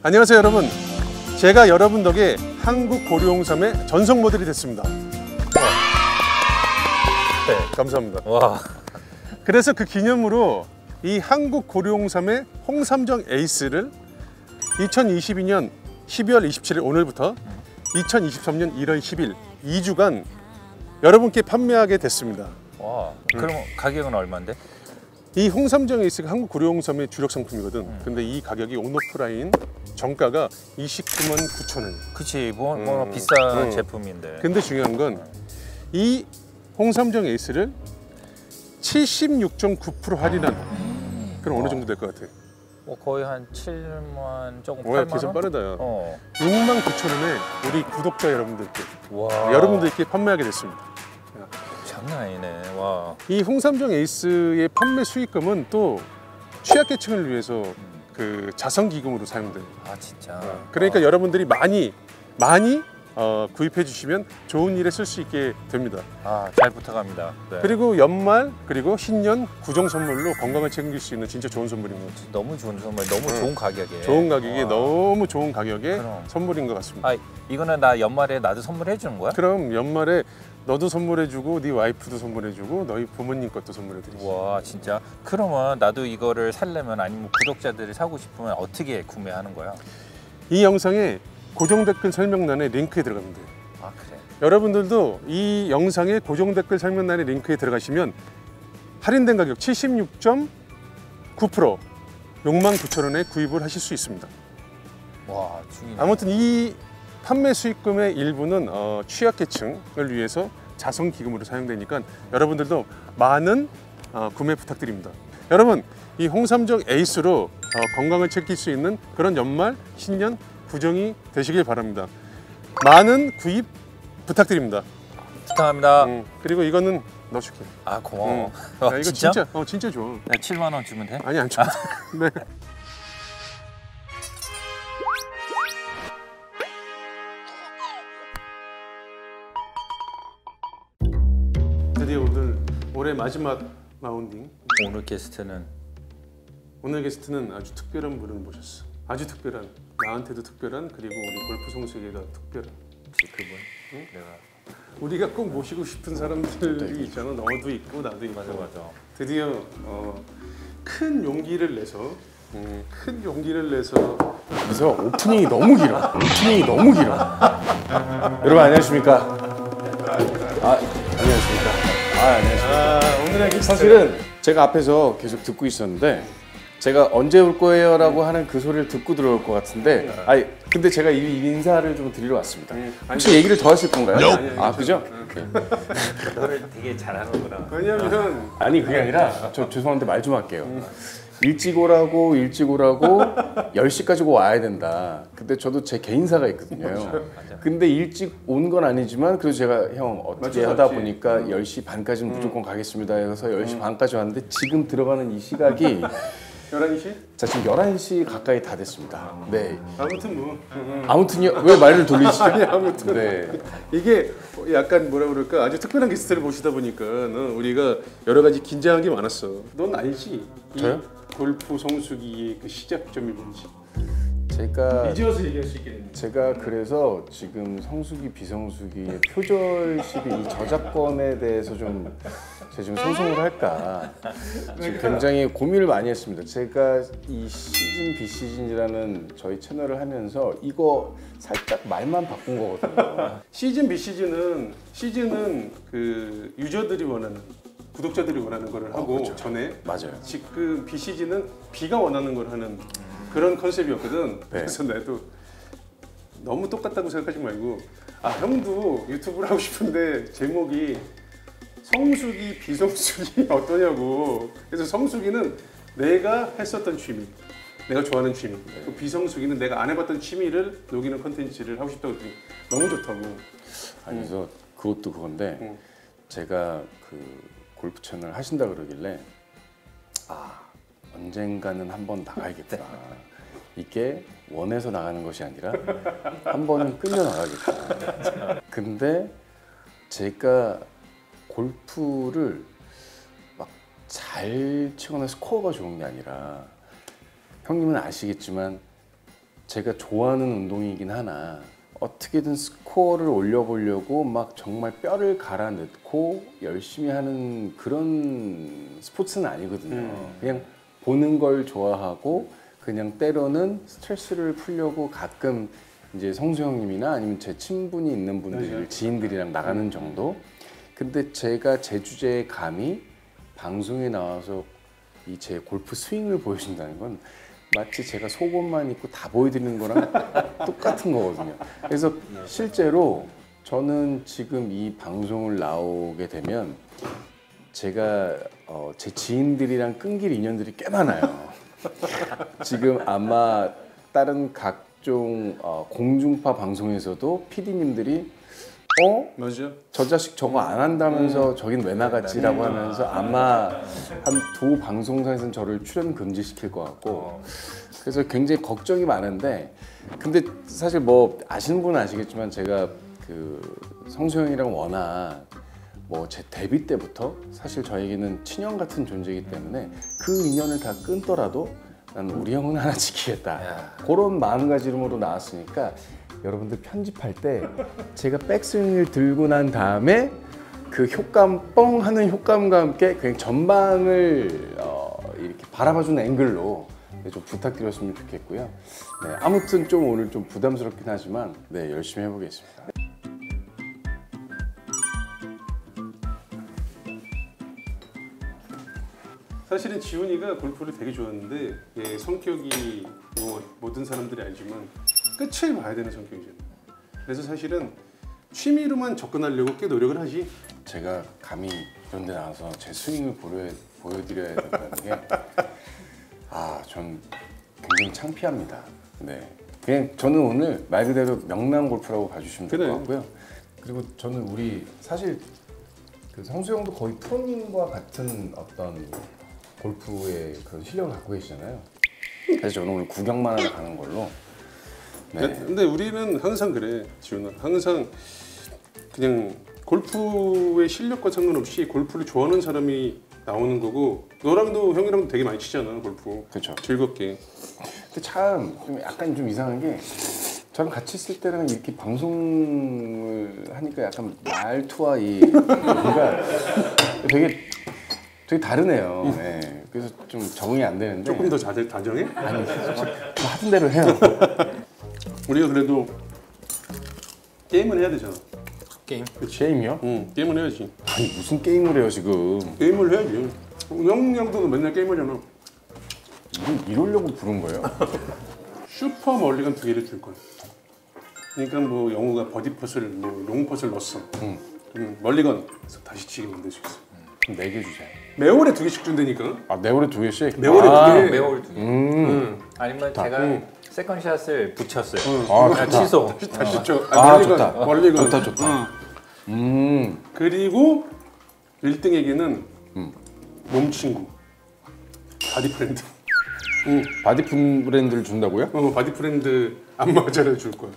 안녕하세요 여러분. 제가 여러분 덕에 한국 고려홍삼의 전속 모델이 됐습니다. 네, 감사합니다. 와. 그래서 그 기념으로 이 한국 고려홍삼의 홍삼정 에이스를 2022년 12월 27일 오늘부터 2023년 1월 10일 2주간 여러분께 판매하게 됐습니다. 와. 그럼 가격은 얼마인데? 이 홍삼정 에이스가 한국 고려홍삼의 주력 상품이거든. 근데 이 가격이 온오프라인 정가가 29만 9천 원. 그치, 뭐 비싼 제품인데. 근데 중요한 건 이 홍삼정 에이스를 76.9% 할인한. 그럼 어느 정도 될 것 같아? 거의 한 7만 조금 8만 원? 계산 빠르다. 6만 9천 원에 우리 구독자 여러분들께 와. 여러분들께 판매하게 됐습니다. 장난 아니네. 와. 이 홍삼정 에이스의 판매 수익금은 또 취약계층을 위해서 그 자선기금으로 사용돼요. 아 진짜. 그러니까 여러분들이 많이 구입해 주시면 좋은 일에 쓸 수 있게 됩니다. 잘 부탁합니다. 네. 그리고 연말 그리고 신년 구정 선물로 건강을 책임질 수 있는 진짜 좋은 선물입니다. 너무 좋은 선물, 너무 좋은 가격에. 좋은 가격에 너무 좋은 가격에 그럼. 선물인 것 같습니다. 이거는 나 연말에 나도 선물해 주는 거야? 그럼 연말에 너도 선물해주고 네 와이프도 선물해주고 너희 부모님 것도 선물해드리지. 와 진짜? 그러면 나도 이거를 살려면 아니면 구독자들이 사고 싶으면 어떻게 구매하는 거야? 이 영상에 고정 댓글 설명란에 링크에 들어가면 돼요. 아 그래? 여러분들도 이 영상의 고정 댓글 설명란에 링크에 들어가시면 할인된 가격 76.9% 69,000원에 구입을 하실 수 있습니다. 와 죽이네. 아무튼 이 판매 수익금의 일부는 취약계층을 위해서 자선기금으로 사용되니까 여러분들도 많은 구매 부탁드립니다. 여러분 이 홍삼정 에이스로 건강을 챙길 수 있는 그런 연말 신년 구정이 되시길 바랍니다. 많은 구입 부탁드립니다. 부탁합니다. 그리고 이거는 넣어줄게. 고마워. 이거 진짜? 진짜 좋아. 나 7만 원 주면 돼? 아니 안 줘. 네. 드디어 오늘 올해 마지막 라운딩. 오늘 게스트는 아주 특별한 분을 모셨어. 아주 특별한, 나한테도 특별한, 그리고 우리 골프 성수에게도 특별한. 혹시 그분? 응? 내가 우리가 꼭 모시고 싶은 사람들이 있잖아. 너도 있고 나도 있고. 맞아. 드디어 큰 용기를 내서 그래서 오프닝이 너무 길어. 여러분 안녕하십니까? 안녕하십니까? 안녕하십니까? 오늘의 게스트. 사실은 제가 앞에서 계속 듣고 있었는데 제가 언제 올 거예요? 라고 하는 그 소리를 듣고 들어올 것 같은데 근데 제가 이 인사를 좀 드리러 왔습니다. 혹시 얘기를 더 하실 건가요? 아니, 그죠? 너를 되게 잘하는구나. 왜냐면 아니 그게 아니라 저 죄송한데 말 좀 할게요. 일찍 오라고 10시까지 와야 된다. 근데 저도 제 개인사가 있거든요. 맞아. 근데 일찍 온 건 아니지만 그래도 제가 형 어떻게 하다 보니까 10시 반까지는 무조건 가겠습니다 해서 10시 반까지 왔는데 지금 들어가는 이 시각이 11시? 자 지금 11시 가까이 다 됐습니다. 네. 아무튼 아무튼요. 왜 말을 돌리시죠? 아니 아무튼 네. 이게 약간 뭐라 그럴까 아주 특별한 게스트를 모시다 보니까 우리가 여러 가지 긴장한 게 많았어. 넌 알지? 저요? 이 골프 성수기의 그 시작점이 뭔지. 제가 이제와서 얘기할 수 있겠네. 제가 그래서 지금 성수기 비성수기의 표절시비 이 저작권에 대해서 좀 제가 지금 소송을 할까 지금 굉장히 고민을 많이 했습니다. 제가 이 시즌 비시즌이라는 저희 채널을 하면서 이거 살짝 말만 바꾼 거거든요. 시즌 시즌은 그 유저들이 원하는 구독자들이 원하는 거를 하고 그렇죠. 전에 맞아요. 지금 비시즌은 비가 원하는 걸 하는 그런 컨셉이었거든. 그래서 나도 너무 똑같다고 생각하지 말고 형도 유튜브를 하고 싶은데 제목이 성수기 비성수기 어떠냐고. 그래서 성수기는 내가 했었던 취미, 내가 좋아하는 취미. 그 비성수기는 내가 안 해봤던 취미를 녹이는 컨텐츠를 하고 싶다고 했더니 너무 좋다고. 그래서 그것도 그건데 제가 그 골프 채널 하신다 그러길래 언젠가는 한번 나가야겠다. 이게 원해서 나가는 것이 아니라 한 번은 끌려 나가겠다. 근데 제가 골프를 막 잘 치거나 스코어가 좋은 게 아니라 형님은 아시겠지만 제가 좋아하는 운동이긴 하나 어떻게든 스코어를 올려보려고 막 정말 뼈를 갈아 넣고 열심히 하는 그런 스포츠는 아니거든요. 그냥 보는 걸 좋아하고 그냥 때로는 스트레스를 풀려고 가끔 이제 성수 형님이나 아니면 제 친분이 있는 분들, 지인들이랑 나가는 정도. 근데 제가 제 주제에 감히 방송에 나와서 이 제 골프 스윙을 보여준다는 건 마치 제가 속옷만 입고 다 보여드리는 거랑 똑같은 거거든요. 그래서 실제로 저는 지금 이 방송을 나오게 되면 제가 제 지인들이랑 끊길 인연들이 꽤 많아요. 지금 아마 다른 각종 공중파 방송에서도 PD님들이 맞아. 저 자식 저거 안 한다면서 저긴 왜 나갔지라고 하면서 아마 한 두 방송사에서는 저를 출연 금지시킬 것 같고 그래서 굉장히 걱정이 많은데 근데 사실 뭐 아시는 분은 아시겠지만 제가 그 성수 형이랑 워낙 뭐 제 데뷔 때부터 사실 저에게는 친형 같은 존재이기 때문에 그 인연을 다 끊더라도 난 우리 형은 하나 지키겠다 그런 마음가짐으로 나왔으니까 여러분들 편집할 때 제가 백스윙을 들고 난 다음에 그 효과음 뻥 하는 효과음과 함께 그냥 전방을 이렇게 바라봐주는 앵글로 좀 부탁드렸으면 좋겠고요. 네, 아무튼 좀 오늘 좀 부담스럽긴 하지만 네, 열심히 해보겠습니다. 사실은 지훈이가 골프를 되게 좋아하는데 얘 성격이 뭐 모든 사람들이 알지만 끝을 봐야 되는 성격이잖아. 그래서 사실은 취미로만 접근하려고 꽤 노력을 하지. 제가 감히 이런 데 나와서 제 스윙을 보여드려야 된다는 게 전 굉장히 창피합니다. 네, 그냥 저는 오늘 말 그대로 명랑 골프라고 봐주시면 될 것 같고요. 그리고 저는 우리 사실 그 성수 형도 거의 프로님과 같은 어떤 골프의 그런 실력을 갖고 계시잖아요. 그래서 저는 오늘 구경만 하러 가는 걸로. 네. 근데 우리는 항상 그래, 지훈아. 항상 그냥 골프의 실력과 상관없이 골프를 좋아하는 사람이 나오는 거고 너랑도 형이랑도 되게 많이 치잖아, 골프. 그렇죠. 즐겁게. 근데 참 좀 약간 좀 이상한 게 저랑 같이 있을 때랑 이렇게 방송을 하니까 약간 말투와 이 뭔가 되게 다르네요. 네. 그래서 좀 적응이 안 되는데 조금 더 다정해? 아니 하던 대로 해요. 우리가 그래도 게임은 해야 되잖아. 게임? 게임이요? 응, 게임은 해야지. 아니 무슨 게임을 해요 지금? 게임을 해야지. 형도 맨날 게임하잖아. 이러려고 부른 거예요? 슈퍼 멀리건 2개를 줄 거야. 그러니까 뭐 영우가 버디 펫을 롱 펫을 넣었어. 멀리건 다시 치게 만들 수 있어. 그럼 4개 주세요. 매월에 2개씩 준다니까. 아 매월에 2개씩? 매월에 2개. 매월 2개. 아니면 제가 세컨샷을 붙였어요. 좋다. 취소. 다시 줘. 멀리건, 좋다. 멀리건. 좋다. 그리고 1등에게는 몸친구 바디 프렌드. 바디 브랜드를 준다고요? 바디 프렌드 안마자를 줄 거야.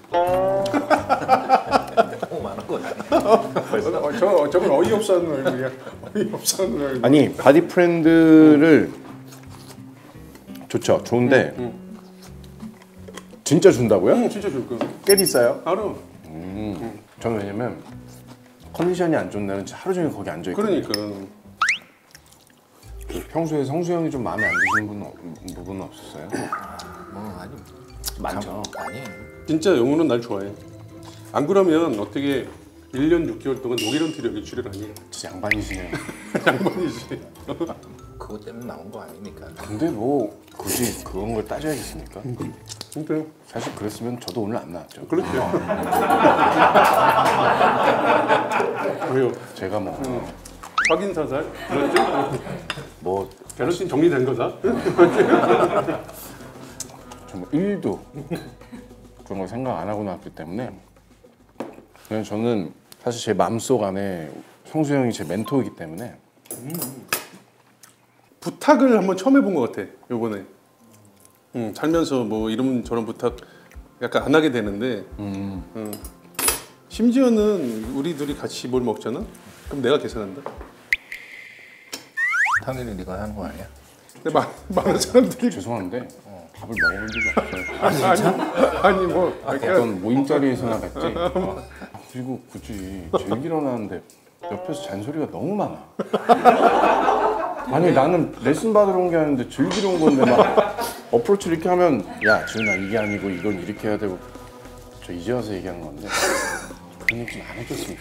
너무 많은 거 아니야? 저건 어이없어하는 얼굴이야. 어이없어하는 얼굴. 아니 바디 프렌드를 좋죠. 좋은데 진짜 준다고요? 진짜 줄 거야. 꽤 비싸요? 알아. 저는 왜냐면 컨디션이 안 좋은 날은 하루 종일 거기 앉아 있거든요. 그러니까. 평소에 성수 형이 좀 마음에 안 드시는 부분은 없었어요? 아니 많죠. 아니. 진짜 영우는 날 좋아해. 안 그러면 어떻게 1년 6개월 동안 노기런티를 여기 출연하니? 진짜 양반이시네요. 양반이지. 그것 때문에 나온 거 아니니까. 근데 뭐 굳이 그런 걸 따져야겠습니까? 진짜. 사실 그랬으면 저도 오늘 안 나왔죠. 그렇지. 왜요? 제가 뭐 확인 사살? 그렇죠? 뭐 결혼식 정리된 거다? 정말 1도 그런 걸 생각 안 하고 나왔기 때문에 그냥 저는 사실 제 마음속 안에 성수 형이 제 멘토이기 때문에 부탁을 한번 처음 해본 것 같아, 요번에. 살면서 뭐 이런 저런 부탁 약간 안 하게 되는데 심지어는 우리 둘이 같이 뭘 먹잖아? 그럼 내가 계산한다? 당연히 네가 하는 거 아니야? 근데 많은 사람들이 죄송한데 밥을 먹어본 적이 없어요. 아니 뭐 어떤 모임 자리에서나 뵀지. 그리고 굳이 제일 일어나는데 옆에서 잔소리가 너무 많아. 아니 나는 레슨 받으러 온 게 아닌데 즐기러 온 건데 막 어프로치 이렇게 하면 야 지훈아 이게 아니고 이건 이렇게 해야 되고 저 이제 와서 얘기한 건데 그런 얘기 좀 안 해줬으면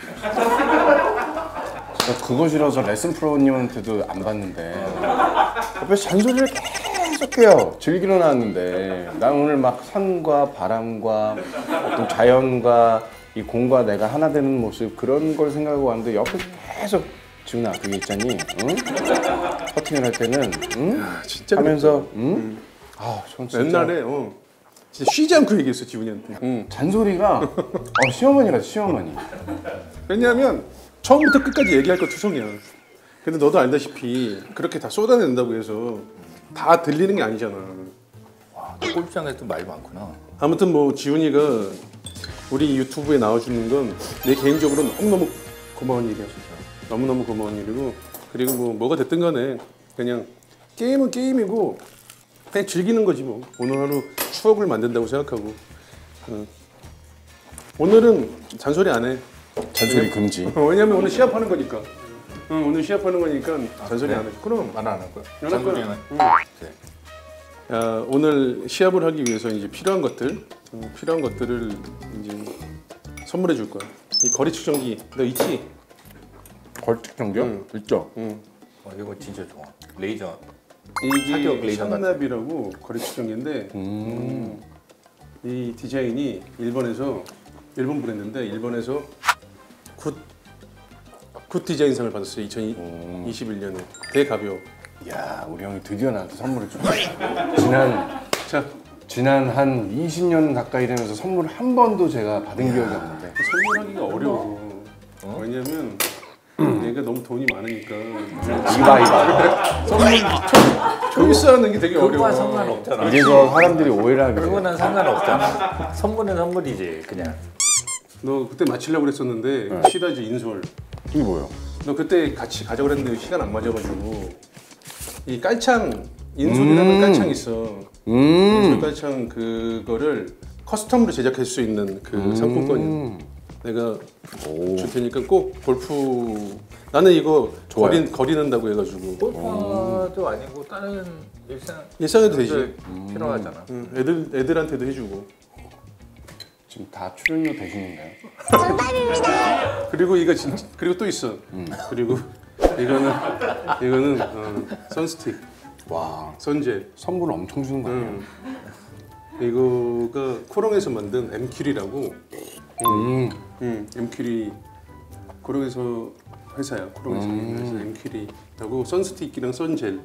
좋겠어. 그거 싫어서 레슨 프로님한테도 안 받는데 옆에서 잔소리를 계속 해요. 즐기러 나왔는데 난 오늘 막 산과 바람과 어떤 자연과 이 공과 내가 하나 되는 모습 그런 걸 생각하고 왔는데 옆에서 계속 지훈아 그게 있잖니 응? 퍼팅을 할 때는 응? 진짜 하면서 응? 아, 전 진짜 옛날에 진짜 쉬지 않고 얘기했어 지훈이한테. 잔소리가 시어머니라 시어머니. 왜냐하면 처음부터 끝까지 얘기할 거 투성이야. 근데 너도 알다시피 그렇게 다 쏟아낸다고 해서 다 들리는 게 아니잖아. 와, 너 골프장에도 말이 많구나. 아무튼 뭐 지훈이가 우리 유튜브에 나와주는 건 내 개인적으로 너무너무 고마운 일이야. 너무너무 고마운 일이고 그리고 뭐가 됐든 간에 그냥 게임은 게임이고 그냥 즐기는 거지 뭐. 오늘 하루 추억을 만든다고 생각하고 오늘은 잔소리 안 해. 잔소리 금지. 왜냐면 오늘 시합하는 거니까. 오늘 시합하는 거니까 잔소리 안 해. 그럼 말 안 할 거야? 안 할 잔소리는? 거야. 네. 야, 오늘 시합을 하기 위해서 이제 필요한 것들을 이제 선물해 줄 거야. 이 거리 측정기 너 있지? 거리 측정기요? 있죠. 이거 진짜 좋아. 레이저. 이게 사격 레이저 같은. 샵납이라고 거리 측정기인데 이 디자인이 일본 브랜드인데 일본에서 굿 디자인상을 받았어요. 2021년에 대가벼워. 야 우리 형이 드디어 나한테 선물을 줬어. 자, 지난 한 20년 가까이 되면서 선물 한 번도 제가 받은 기억이 없는데 선물하기가 어려워. 왜냐면 얘가 너무 돈이 많으니까 이봐 선물 초이스하는 게 되게 그거와 어려워. 상관없잖아. 이래서 사람들이 오해를 하게 돼. 그거는 상관없잖아. 선물은 선물이지 그냥. 너 그때 맞히려고 그랬었는데 시다지 인솔. 이게 뭐예요? 너 그때 같이 가자고 그랬는데 시간 안 맞아가지고 이 깔창 인솔이라는 깔창 있어. 인솔 깔창 그거를 커스텀으로 제작할 수 있는 그 상품권이야. 내가 줄 테니까 꼭 골프 나는 이거 거리 는다고 해가지고 골프도 아니고 다른 일상에도 되지. 필요하잖아. 애들한테도 해주고. 지금 다 출연료 되시는가요? 그리고 그리고 또 있어. 그리고 이거는 선스틱, 와 선젤. 선물을 엄청 주는 거 아니에요? 이거가 코롱에서 만든 엠큐리라고. 엠큐리 코롱에서 회사야. 코롱에서 엠큐리라고 선스틱이랑 선젤.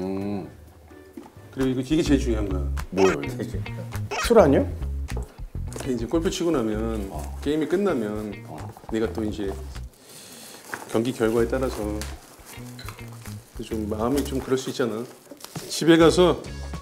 그리고 이게 제일 중요한 거야. 뭐예요? 술 아니요? 이제 골프 치고 나면 게임이 끝나면 내가 또 이제 경기 결과에 따라서 좀 마음이 좀 그럴 수 있잖아. 집에 가서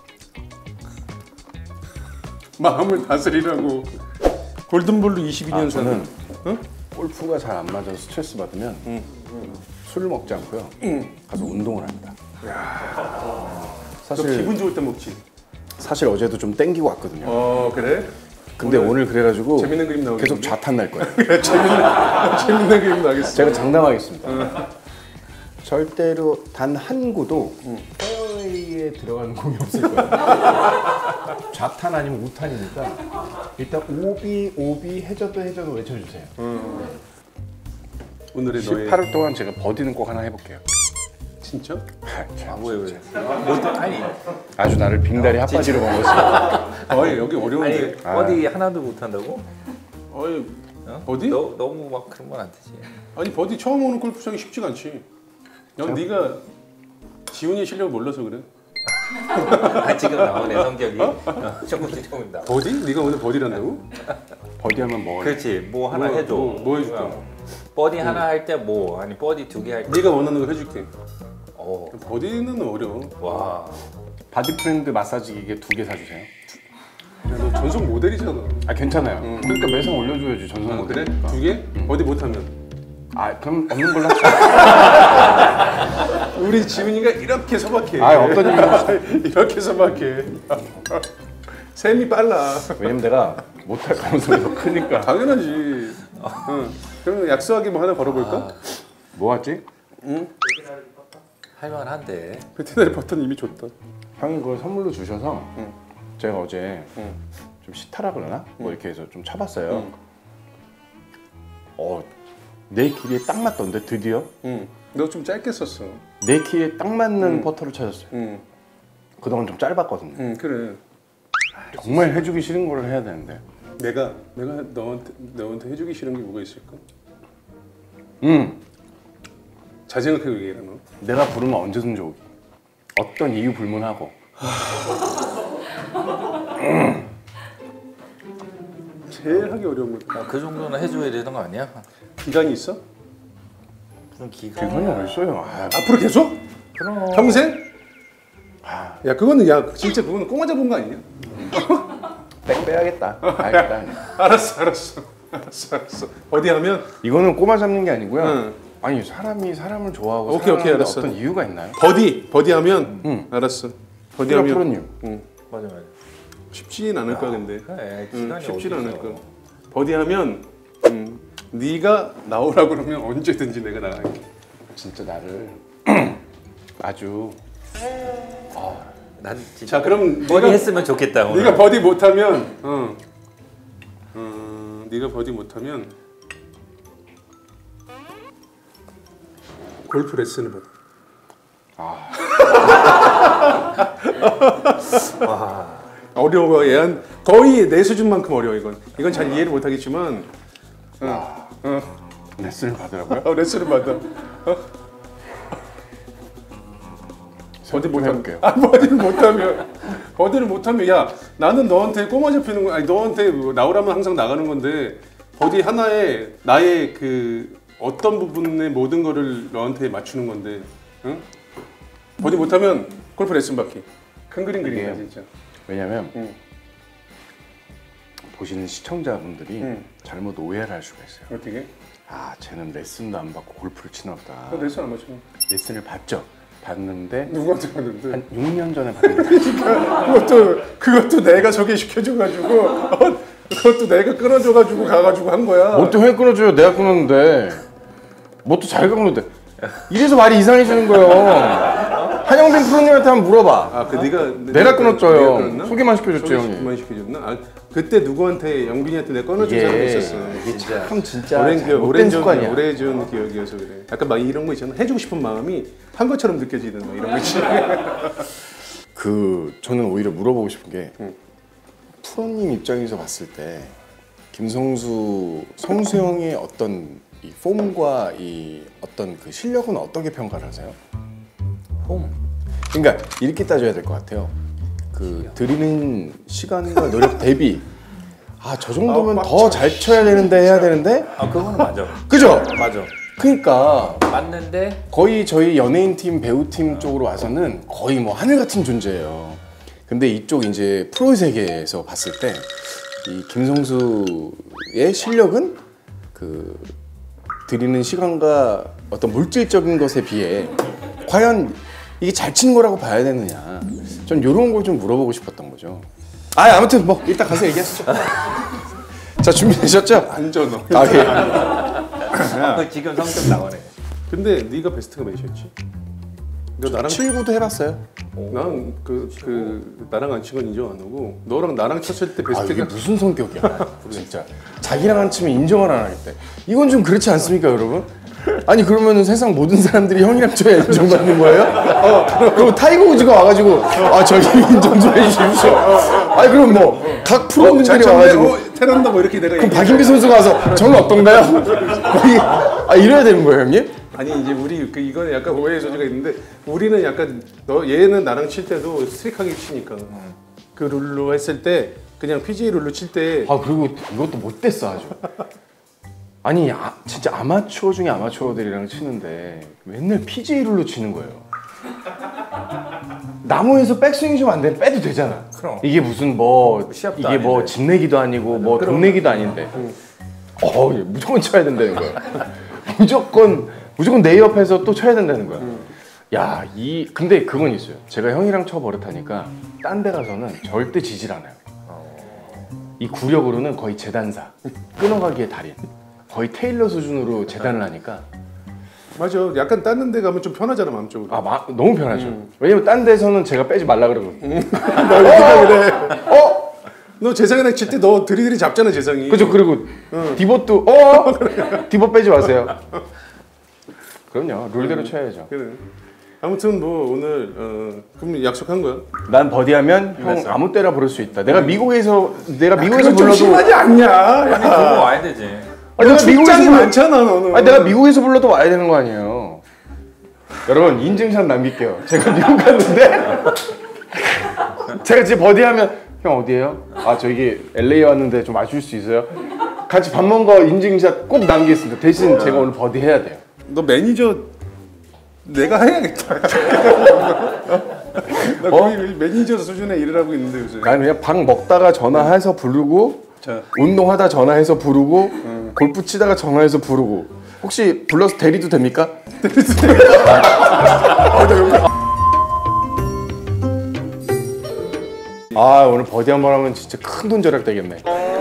마음을 다스리라고 골든볼로 22년 저는 응? 골프가 잘 안 맞아서 스트레스 받으면 술을 먹지 않고요. 가서 운동을 합니다. 너 사실 기분 좋을 때 먹지. 사실 어제도 좀 땡기고 왔거든요. 그래? 근데 오늘 그래가지고 재밌는 그림 나오겠는데? 계속 좌탄 날 거예요. 재밌는 그림 나겠어. 제가 장담하겠습니다. 절대로 단 한 구도 페어웨이에 들어가는 공이 없을 거예요. 좌탄 아니면 우탄이니까 일단 오비 해저드 외쳐주세요. 오늘의 너의 18월 동안 제가 버디는 꼭 하나 해볼게요. 진짜? 왜? 아니 아주 나를 빙다리 핫바지로 본 것이. 여기 어려운데. 버디 하나도 못 한다고? 버디? 너무 막 그런 건 안 되지. 아니 버디 처음 오는 골프장이 쉽지가 않지. 네가 지훈이 실력을 몰라서 그래. 지금 나오네 성격이. 조금씩 나. 버디? 네가 오늘 버디를 한다고? 버디하면 뭐? 그렇지 뭐 하나 해줘. 뭐 해줄까? 버디 하나 할 때 뭐 아니 버디 2개 할 때. 네가 원하는 걸 해줄게. 어. 버디는 어려워. 와. 바디 프렌드 마사지 기계 2개 사주세요. 야, 너 전속 모델이잖아. 아 괜찮아요. 그러니까 매상 올려줘야지 전성 그래? 모델이니까. 2개? 버디 못하면? 아 그럼 없는 걸로 합시다. 우리 지훈이가 이렇게 소박해. 아 어떤 일이 이렇게 소박해. 셈이 빨라. 왜냐면 내가 못할 가능성이 더 크니까. 당연하지. 응. 그럼 약소하게 뭐 하나 걸어볼까? 뭐 하지? 응? 할만한데. 베트나리 버튼 이미 줬다. 형이 그걸 선물로 주셔서 응. 제가 어제 응. 좀 시타라 그러나? 뭐 이렇게 해서 좀 쳐봤어요. 응. 내 길이에 딱 맞던데 드디어 응. 너 좀 짧게 썼어. 내 길이에 딱 맞는 퍼터를 찾았어요. 응. 그동안 좀 짧았거든요. 응, 그래. 정말 해주기 싫은 걸 해야 되는데. 내가 너한테 해주기 싫은 게 뭐가 있을까? 잘 생각해 얘기해라 너. 내가 부르면 언제든지 오기. 어떤 이유 불문하고. 제일 하기 어려운 거. 그 정도는 해줘야 되는 거 아니야? 기간이 있어? 무슨 기간? 그건이 어딨어요. 아, 앞으로 계속? 그럼. 평생? 야 그거는 야 진짜 그거는 꼬마 잡은 거 아니냐? 땡 빼야겠다. 알겠다. 알았어. 어디 하면 이거는 꼬마 잡는 게 아니고요. 응. 아니 사람이 사람을 좋아하고 오케이, 사랑하는데 알았어. 어떤 이유가 있나요? 버디 하면 응. 알았어. 버디 프로 하면 프로님. 응. 맞아. 쉽지는 않을 거야 근데. 그래 응, 기간이 쉽지는 어디 않을 있어. 거야. 버디 하면 네가 나오라고 그러면 언제든지 내가 나갈게. 진짜 나를 아주 난 진짜 자 그럼 버디 했으면 좋겠다 오늘. 네가 버디 못하면 네가 버디 못하면 골프 레슨을 받아. 와. 어려워 얘한 거의 내 수준만큼 어려워 이건 잘 이해를 못하겠지만 레슨을 받으라고요? 레슨을 받아. 버디 못하면 해볼게요. 버디를 못하면 야 나는 너한테 꼬마 잡히는 거 아니 너한테 나오라면 항상 나가는 건데 버디 하나에 나의 그 어떤 부분의 모든 거를 너한테 맞추는 건데 응? 버디 못하면 골프 레슨 받기. 큰 그림 그린다 진짜. 왜냐면 응. 보시는 시청자분들이 응. 잘못 오해를 할 수가 있어요. 어떻게? 아 쟤는 레슨도 안 받고 골프를 치나 보다. 너 레슨 안 맞춰. 레슨을 받죠. 받는데 누구한테 받는데? 한 6년 전에 받는다. 그것도 내가 소개시켜줘가지고 그것도 내가 끊어줘가지고 가가지고 한 거야. 뭣도 왜 끊어줘요? 내가 끊었는데 뭣도 자기가 끊었는데 이래서 말이 이상해지는 거예요. 한영빈 프로님한테 한번 물어봐. 아, 그 네가 내가 끊었죠요. 네가 끊었나? 소개만 시켜줬죠 형이. 소개만 시켜줬나? 아, 그때 누구한테 영빈이한테 내가 끊어준 사람이 있었어. 이게 참 진짜 오랜 잘못된 습관이야. 오래전 기억이어서 그래. 약간 막 이런 거 있잖아. 해주고 싶은 마음이 한 것처럼 느껴지는 뭐 이런 거 있지. 저는 오히려 물어보고 싶은 게 응. 프로님 입장에서 봤을 때 김성수 성수형의 어떤 이 폼과 이 어떤 그 실력은 어떻게 평가를 하세요? 홈. 그러니까 이렇게 따져야 될 것 같아요. 그 들이는 시간과 노력 대비 저 정도면 더 잘 쳐야 되는데 해야 되는데 그거는 맞아. 그죠? 맞아. 그러니까 맞는데 거의 저희 연예인 팀, 배우 팀 쪽으로 와서는 거의 뭐 하늘 같은 존재예요. 근데 이쪽 이제 프로 세계에서 봤을 때 이 김성수의 실력은 그 들이는 시간과 어떤 물질적인 것에 비해 과연 이게 잘 치는 거라고 봐야 되느냐. 전 이런 걸 좀 물어보고 싶었던 거죠. 아무튼 뭐 일단 가서 얘기하시죠. 자 준비되셨죠? 완전 지금 성적 나오네. 근데 네가 베스트가 몇이었지? 너 나랑 7구도 해봤어요. 나랑 나랑 안 치건 인정 안 하고 너랑 나랑 쳤을 때 이게 베스트가 무슨 성격이야 진짜. 자기랑 안 치면 인정을 안 하겠대. 이건 좀 그렇지 않습니까 여러분? 아니 그러면 세상 모든 사람들이 형이랑 쳐야 인정받는 거예요? 그럼 타이거 우즈가 와가지고 저기 인정 좀 해주십시오. 아니 그럼 뭐 각 프로님들이 와가지고 테란다 뭐 이렇게 내가 그럼 박인비 선수가 와서 저는 어떤가요? 거의 이래야 되는 거예요 형님? 아니 이제 우리 이거는 약간 오해의 소지가 있는데 우리는 약간 얘는 나랑 칠 때도 스트릭하게 치니까 그 룰로 했을 때 그냥 PGA 룰로 칠 때 그리고 이것도 못됐어 아주. 아니 진짜 아마추어 중에 아마추어들이랑 치는데 맨날 PGA 룰로 치는 거예요. 나무에서 백스윙 좀 안 되면 빼도 되잖아. 그럼. 이게 무슨 뭐 시합도 이게 뭐 아닌데. 집 내기도 아니고 뭐 돈 내기도 아닌데. 무조건 쳐야 된다는 거야. 무조건 내 옆에서 또 쳐야 된다는 거야. 야, 근데 그건 있어요. 제가 형이랑 쳐 버릇하니까 딴 데 가서는 절대 지질 않아요. 이 구력으로는 거의 재단사, 끊어가기의 달인. 거의 테일러 수준으로 재단을 하니까. 맞아. 약간 다른 데 가면 좀 편하잖아, 마음적으로. 너무 편하죠. 왜냐면 딴 데서는 제가 빼지 말라 그러거든요. 너 그래. 너 재상이랑 칠 때 너 드리드리 잡잖아, 재상이. 그죠. 그리고 디봇도 디봇 빼지 마세요. 그럼요. 룰대로 쳐야죠. 그래. 아무튼 뭐 오늘 그럼 약속한 거야? 난 버디하면 형 아무 때나 부를 수 있다. 내가 미국에서 그건 좀 불러도 심하지 않냐? 아니 들고 와야 되지. 내가 출장이 많잖아, 너는. 내가 미국에서 불러도 와야 되는 거 아니에요. 여러분 인증샷 남길게요. 제가 미국 갔는데 제가 지금 버디하면 형 어디에요? 저기 LA 왔는데 좀 와줄 수 있어요? 같이 밥 먹은 거 인증샷 꼭 남기겠습니다. 대신 제가 오늘 버디 해야 돼요. 너 매니저 내가 해야겠다. 나 거의 매니저 수준의 일을 하고 있는데 요새. 난 그냥 밥 먹다가 전화해서 부르고 자, 운동하다 전화해서 부르고 골프 치다가 전화해서 부르고 혹시 불러서 대리도 됩니까? 오늘 버디 한번 하면 진짜 큰 돈 절약 되겠네.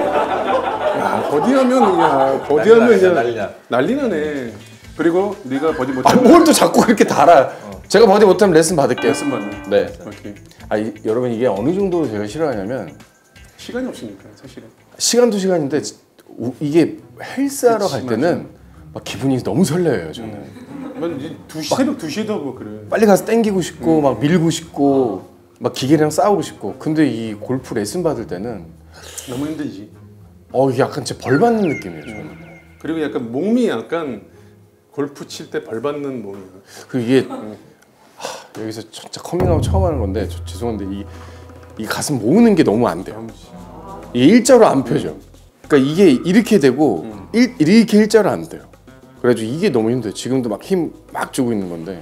버디하면 그냥 난리 나네. 그리고 네가 버디 못하면 뭘 또 자꾸 그렇게 달아. 제가 버디 못하면 레슨 받을게요. 레슨 받는. 네. 오케이. 여러분 이게 어느 정도로 제가 싫어하냐면 시간이 없으니까 사실은. 시간도 시간인데 이게 헬스하러 갈 때는 막 기분이 너무 설레요 저는. 새벽 2시에도 하고 그래. 빨리 가서 땡기고 싶고 막 밀고 싶고 막 기계랑 싸우고 싶고. 근데 이 골프 레슨 받을 때는 너무 힘들지. 이게 약간 진짜 벌 받는 느낌이에요 저는. 그리고 약간 몸이 약간 골프 칠 때 벌 받는 몸이야. 그 이게 여기서 진짜 커밍아웃 처음 하는 건데 죄송한데 이 가슴 모으는 게 너무 안 돼요. 이게 일자로 안 펴져. 그러니까 이게 이렇게 되고 이렇게 일자로 안 돼요. 그래가지고 이게 너무 힘들어요. 지금도 막 힘 막 주고 있는 건데.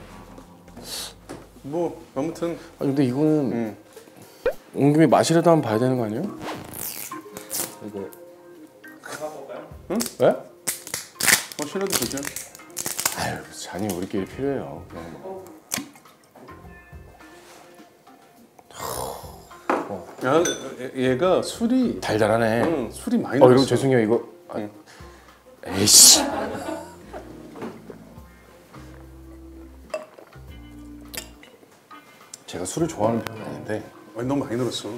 뭐 아무튼. 근데 이거는 온 김에 맛이라도 한번 봐야 되는 거 아니에요? 이거 응? 왜? 싫어도 되죠. 잔이 우리끼리 필요해요. 얘가 술이 달달하네. 술이 많이 넣었어. 여러분 죄송해요 이거. 에이씨. 제가 술을 좋아하는 편은 아닌데. 너무 많이 넣었어.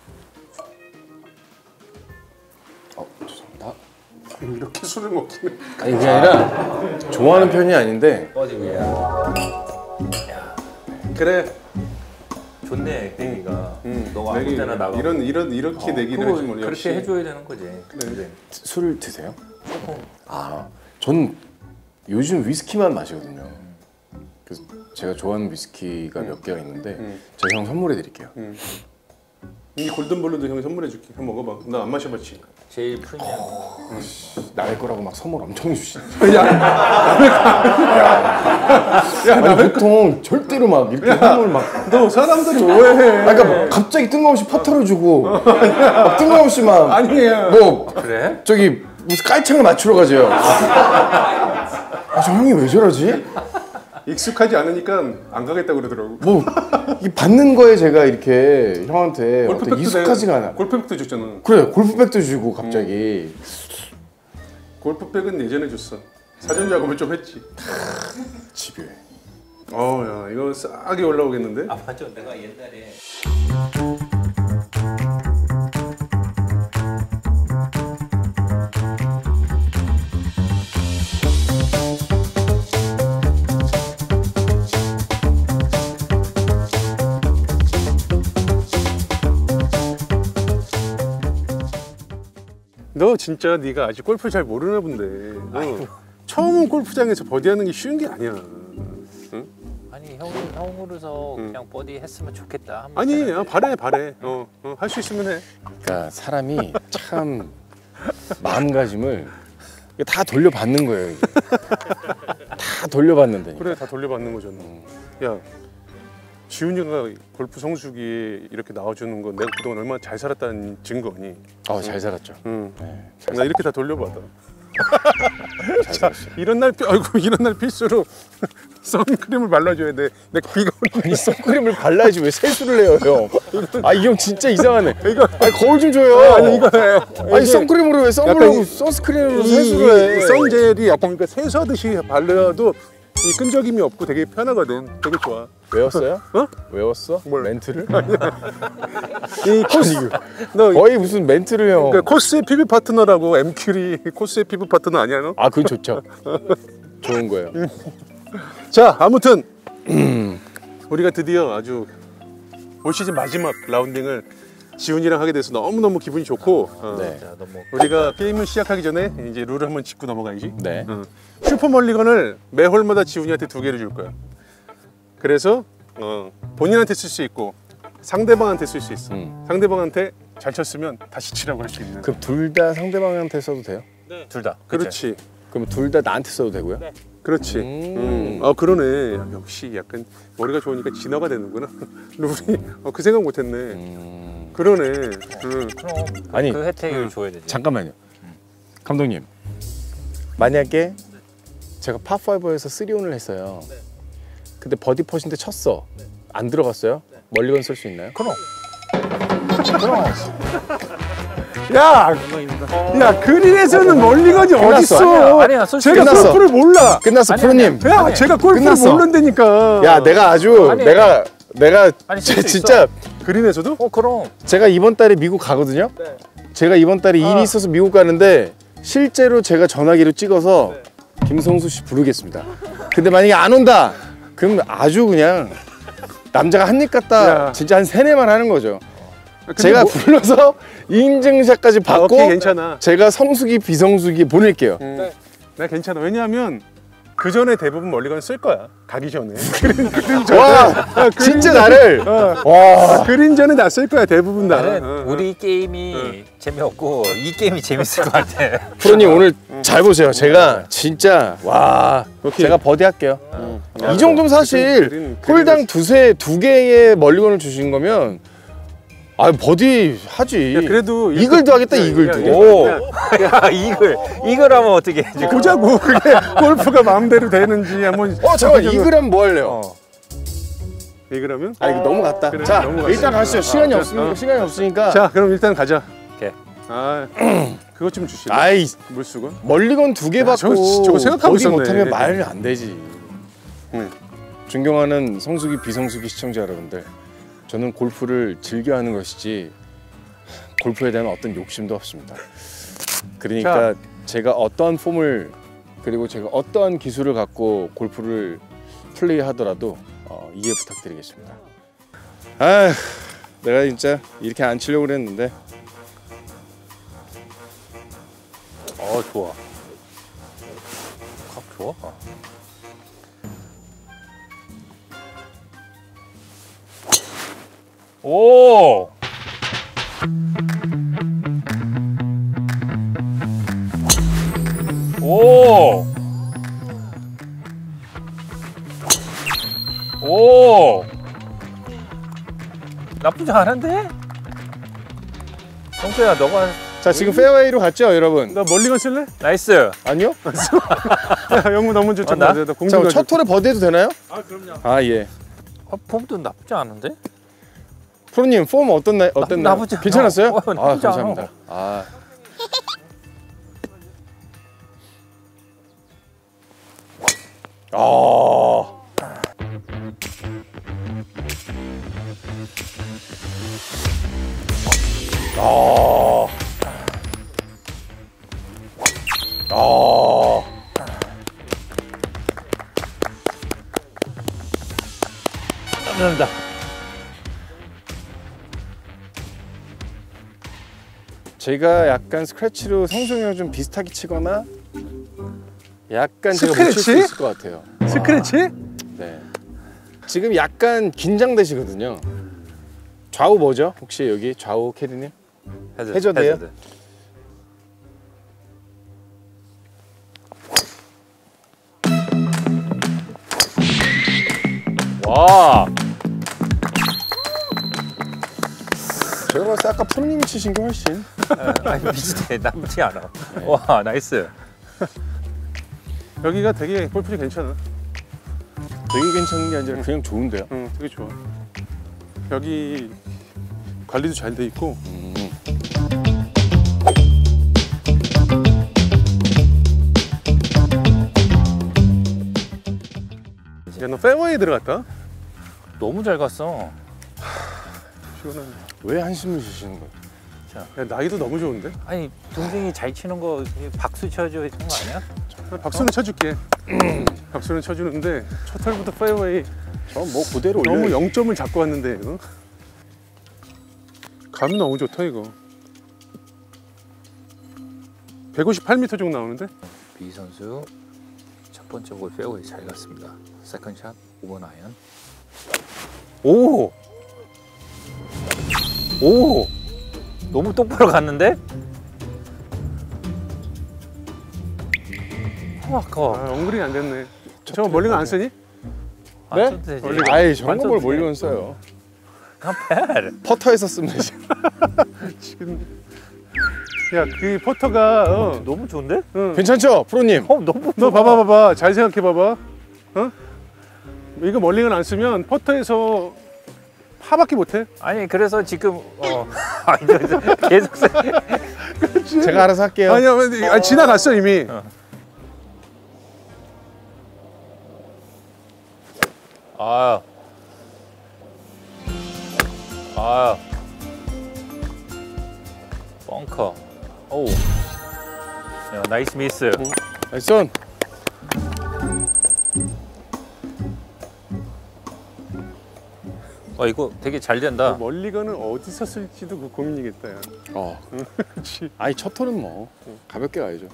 죄송합니다. 이렇게 술을 먹기는. 아니 그게 아니라 좋아하는 편이 아닌데. 버디 위야. 그래. 좋네 내기가. 너가 아무 때나 나가. 이렇게 내기를 해주면 그렇게 역시 해줘야 되는 거지. 그래. 술 드세요? 전 요즘 위스키만 마시거든요. 그래서 제가 좋아하는 위스키가 몇 개가 있는데 제가 형 선물해 드릴게요. 이 골든블루도 형이 선물해 줄게. 형 먹어봐. 나 안 마셔봤지. 제일 프리미엄. 나의 거라고 막 선물 엄청 해주시네. 야, 보통 절대로 막 이렇게 선물 막. 너 사람들이 오해해. 그러니까 갑자기 뜬금없이 퍼터를 주고 막 뜬금없이 막. 아니에요. 뭐 그래? 저기 무슨 깔창을 맞추러 가죠. 저 형이 왜 저러지? 익숙하지 않으니까 안 가겠다고 그러더라고. 이 받는 거에 제가 이렇게 형한테 어떤 익숙하지가 않아. 골프백도 줬잖아. 그래 골프백도 주고 갑자기. 골프백은 예전에 줬어. 사전 작업을 좀 했지. 집요해. 야 이거 싸게 올라오겠는데? 맞아. 내가 옛날에 너 진짜 네가 아직 골프 잘 모르나 본데. 너 처음 골프장에서 버디하는 게 쉬운 게 아니야. 아니 형으로서 그냥 버디 했으면 좋겠다. 아니 바래. 할 수 있으면 해. 그러니까 사람이 참 마음가짐을 다 돌려받는 거예요. 이게. 다 돌려받는데. 그래 다 돌려받는 거잖아. 야 지훈이가 골프 성수기에 이렇게 나와주는 건 내가 그동안 얼마나 잘 살았다는 증거니? 잘 살았죠. 응. 네, 나 이렇게 다 돌려받아. 잘 살았어요. 이런 날 필수로 선크림을 발라줘야 돼. 내 비가 오는. 아니 선크림을 발라야지 왜 세수를 해요 형? 아 이 형 진짜 이상하네. 아니 거울 좀 줘요. 아니 이거 아니 선크림으로 왜 선블록 선스크린으로 세수를 해? 선젤이 약간 그러니까 세수하듯이 발라도 이 끈적임이 없고 되게 편하거든. 되게 좋아. 외웠어요? 어? 외웠어? 뭘? 멘트를? 이 코스 너 거의 무슨 멘트를 형. 그러니까 코스의 피부 파트너라고 엠큐리 코스의 피부 파트너 아니야 너? 아 그건 좋죠. 좋은 거예요. 자 아무튼 우리가 드디어 아주 올 시즌 마지막 라운딩을 지훈이랑 하게 돼서 너무너무 기분이 좋고 네. 자, 너무 우리가 게임을 시작하기 전에 이제 룰을 한번 짚고 넘어가야지. 네. 슈퍼 멀리건을 매 홀마다 지훈이한테 2개를 줄 거야. 그래서 본인한테 쓸 수 있고 상대방한테 쓸 수 있어. 상대방한테 잘 쳤으면 다시 치라고 할 수 있는. 그럼 둘 다 상대방한테 써도 돼요? 둘 다. 그렇지. 그럼 둘 다 나한테 써도 되고요? 네. 그렇지. 그러네. 역시 약간 머리가 좋으니까 진화가 되는구나. 룰이 그 생각 못했네. 그러네. 그럼 아니, 그 혜택을 줘야 되지. 잠깐만요. 감독님. 만약에 제가 파5에서 3온을 했어요. 근데 버디 퍼신데 쳤어. 안 들어갔어요? 멀리건 쓸 수 있나요? 그럼. 야 그린에서는 멀리건이 끝났어. 어딨어? 아니야, 솔직히 제가 끝났어. 골프를 몰라. 끝났어, 아니, 프로님. 야 아니, 제가 골프를 끝났어. 모른다니까. 야, 내가 아주 아니, 내가 아니, 쓸수 진짜 그린에서도? 그럼. 제가 이번 달에 미국 가거든요. 제가 이번 달에 일이 있어서 미국 가는데 실제로 제가 전화기로 찍어서 김성수 씨 부르겠습니다. 근데 만약에 안 온다, 그럼 아주 그냥 남자가 한입 갖다 야. 진짜 한 3-4만 하는 거죠. 근데 제가 뭐- 불러서 인증샷까지 받고 오케이 괜찮아. 제가 성수기 비성수기 보낼게요. 나 괜찮아. 왜냐하면 그 전에 대부분 멀리건 쓸 거야. 가기 전에. 와 진짜 나를 와 그린 전에 나 쓸 거야 대부분 다. 나는 우리 게임이 재미없고 이 게임이 재밌을 것 같아. 프로님 오늘 잘 보세요. 제가 진짜 와 오케이. 제가 버디 할게요. 이 정도면 사실 그린- 홀당 2개의 멀리건을 주신 거면 아 버디 하지. 야, 그래도 이글도 하겠다 이글도. 오, 야 이걸 하면 어떻게 해 지금? 보자고 그게 골프가 마음대로 되는지 한번. 잠깐 이글 하면 뭐 할래요? 이글하면? 아 이거 너무 갔다. 그래, 자 너무 일단 갔어. 가시죠. 시간이 어, 없으니까 어. 시간이 없으니까. 자 그럼 일단 가자. 오케이. 아 그것 좀 주실래? 아이 물수건. 멀리건 2개 야, 받고 저거 생각하고 버디 있었네. 못하면 말이 안 되지. 응. 존경하는 성수기 비성수기 시청자 여러분들, 저는 골프를 즐겨하는 것이지 골프에 대한 어떤 욕심도 없습니다. 그러니까 제가 어떠한 폼을 그리고 제가 어떠한 기술을 갖고 골프를 플레이하더라도 이해 부탁드리겠습니다. 아, 내가 진짜 이렇게 안 치려고 그랬는데. 좋아. 각 좋아. 오. 오. 오. 나쁘지 않은데? 성수야, 너가 자, 지금 페어웨이로 갔죠, 여러분? 나 멀리건 쓸래? 나이스. 아니요? 야, 영무 너무 좋죠. 나? 나 공중 자, 첫 홀에 버디해도 되나요? 아 그럼요. 아, 예. 폼도 나쁘지 않은데? 프로님 폼 어땠나요? 나쁘지 않아. 괜찮았어요? 아, 나쁘지 않아. 감사합니다. 아. 감사합니다. 제가 약간 스크래치로 성성이랑 좀 비슷하게 치거나 약간 제가 못 칠 수 스크래치? 있을 것 같아요. 스크래치? 네. 지금 약간 긴장되시거든요. 좌우 뭐죠? 혹시 여기 좌우 캐디님? 해저드예요? 와. 제가 봤을 때 아까 프로님이 치신 게 훨씬. 아니 비슷해. 나쁘지 않아. 와 나이스. 여기가 되게 골프이 괜찮아. 되게 괜찮은 게 아니라 그냥 좋은데요. 응, 되게 좋아. 여기 관리도 잘 돼 있고. 야, 너 페어웨이 들어갔다? 너무 잘 갔어. 시원하네. 왜 한숨을 쉬시는 거예요? 야, 나이도 너무 좋은데? 아니 동생이 잘 치는 거 박수 쳐줘 했던 거 아니야? 박수는 쳐줄게. 박수는 쳐주는데 첫 털부터 페어웨이 저 뭐 그대로 너무 올려. 0점을 잡고 왔는데 이거. 감 너무 좋다 이거. 158m 정도 나오는데? 비 선수 첫 번째 볼 페어웨이 잘 갔습니다. 세컨샷 5번 아이언. 오! 오! 너무 똑바로 갔는데? 아까워. 아, 엉글이 안 됐네. 저거 멀리가 안 쓰니? 안 네? 써도 되지. 아이 저런 안 걸 써도 멀리건 돼. 써요. 깜패. 퍼터에서 쓰면 되지. 지금. 야, 그 퍼터가 너무 좋은데? 괜찮죠, 프로님? 너무 너 좋아. 봐봐. 잘 생각해 봐봐. 어? 이거 멀리건 안 쓰면 퍼터에서 파밖에 못 해. 아니 그래서 지금 아니, 계속 세. 제가 알아서 할게요. 아니 지나갔어 이미. 아. 아. 벙커. 오. 야, 나이스 미스. 나이스. 이거 되게 잘 된다. 멀리건은 어디서 쓸지도 그 고민이겠다. 야. 그렇지. 아이 첫 턴은 뭐 가볍게 가야죠.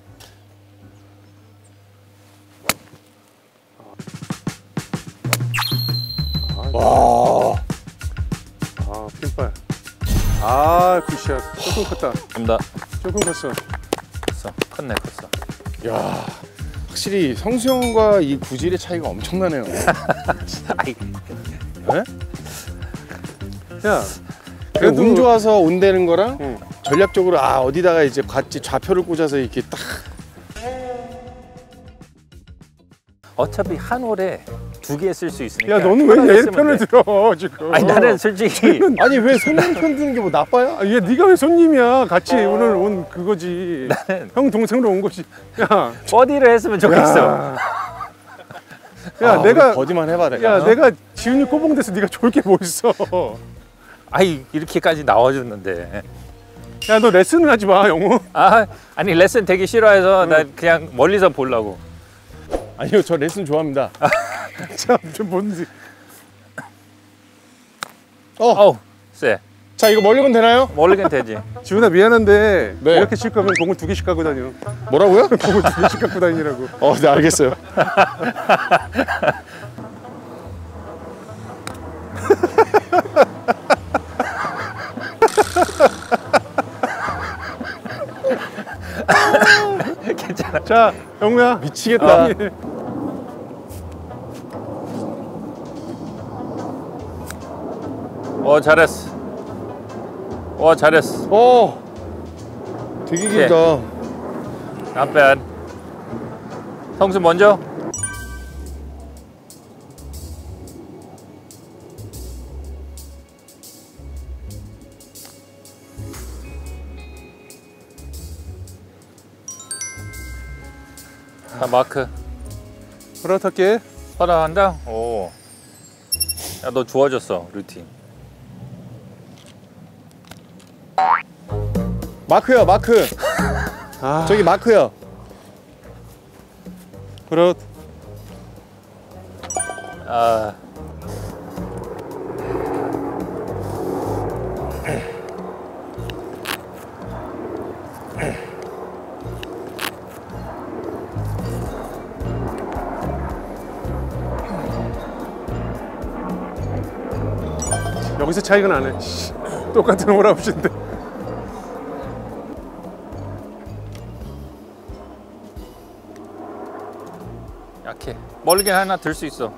와. 아 핀발. 아 굿샷. 조금 컸다. 갑니다. 조금 컸어. 컸어. 컸네 컸어. 야. 확실히 성수형과 이 구질의 차이가 엄청나네요. 아이. 네? 야. 그래도 운 좋아서 온다는 거랑 응. 전략적으로 어디다가 이제 같이 좌표를 꽂아서 이렇게 딱. 어차피 한 홀에 2개 쓸 수 있으니까. 야 너는 편하게 왜 얘 쓰면 편을 돼. 들어 지금? 아니 나는 솔직히 아니 왜 손님 편 드는 게 뭐 나빠요? 아, 얘 네가 왜 손님이야? 같이 오늘 온 그거지. 형 동생으로 온 거지. 야. 버디를 했으면 좋겠어. 야 내가 버디만 해봐 내가. 야 내가 지훈이 꼬봉돼서 네가 좋을 게 뭐 있어? 아이 이렇게까지 나와줬는데. 야 너 레슨을 하지 마 영호. 아니 레슨 되게 싫어해서 나 그냥 멀리서 보려고. 아니요 저 레슨 좋아합니다. 참좀 뭔지. 어우 쎄. 자 이거 멀리건 되나요? 멀리건 되지. 지훈아 미안한데 네. 이렇게 칠 거면 공을 2개씩 갖고 다녀. 뭐라고요? 공을 2개씩 갖고 다니라고. 네 알겠어요. 괜찮아. 자 영우야. 미치겠다. 잘했어. 잘했어. 되게 길다. Not bad. 성수 먼저. 마크. 허락할게. 허락한다? 오. 야, 너 좋아졌어, 루틴. 마크요 마크. 저기 마크요. 그렇. 여기서 차이가 나네. 똑같은 오라우시인데. 약해. 멀리게 하나 들 수 있어.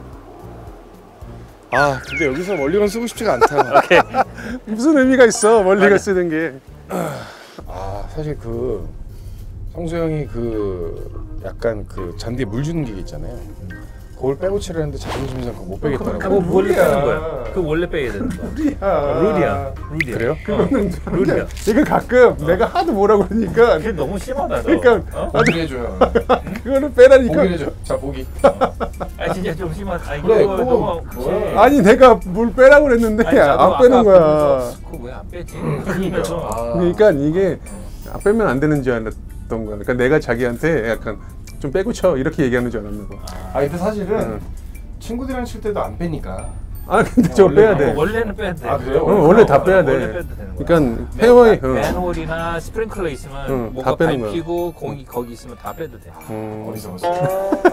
근데 여기서 멀리건 쓰고 싶지가 않다. 오케이. 무슨 의미가 있어 멀리가 쓰는 게. 사실 성수 형이 약간 잔디에 물 주는 기계 있잖아요. 거울 빼고 치려는데 자존심 상하고 못 빼겠더라고. 그거 원래 빼는 거야. 그거 원래 빼야 되는 거야. 룰이야. 그래요? 룰이야. 이거 가끔 내가 하도 뭐라고 그러니까 그게 너무 심하다. 너. 그러니까 보기 해줘요. 그거는 빼라니까. 보기 해줘. 자 보기. 아 진짜 좀 심하다. 아니, 그래, 그거 그거 너무 뭐야. 아니 내가 물 빼라고 그랬는데 아니, 나도 안 빼는 아까 거야. 그거 왜 안 빼지? 그러면서 그러니까 이게 빼면 안 되는 줄 알았던 거야. 그러니까 내가 자기한테 약간 좀 빼고 쳐 이렇게 얘기하는 줄 알았나 봐. 아 근데 사실은 친구들이랑 칠 때도 안 빼니까. 아 근데 저 원래 빼야 돼. 원래는 빼야 돼. 아, 그래요? 원래 다 빼야 돼. 원래 빼도 되는 거야. 그러니까 페어웨이. 맨홀이나 스프링클러 있으면 응, 뭐가 다 빼는 거야. 밟히고 공이 거기 있으면 다 빼도 돼. 어디서 봤어?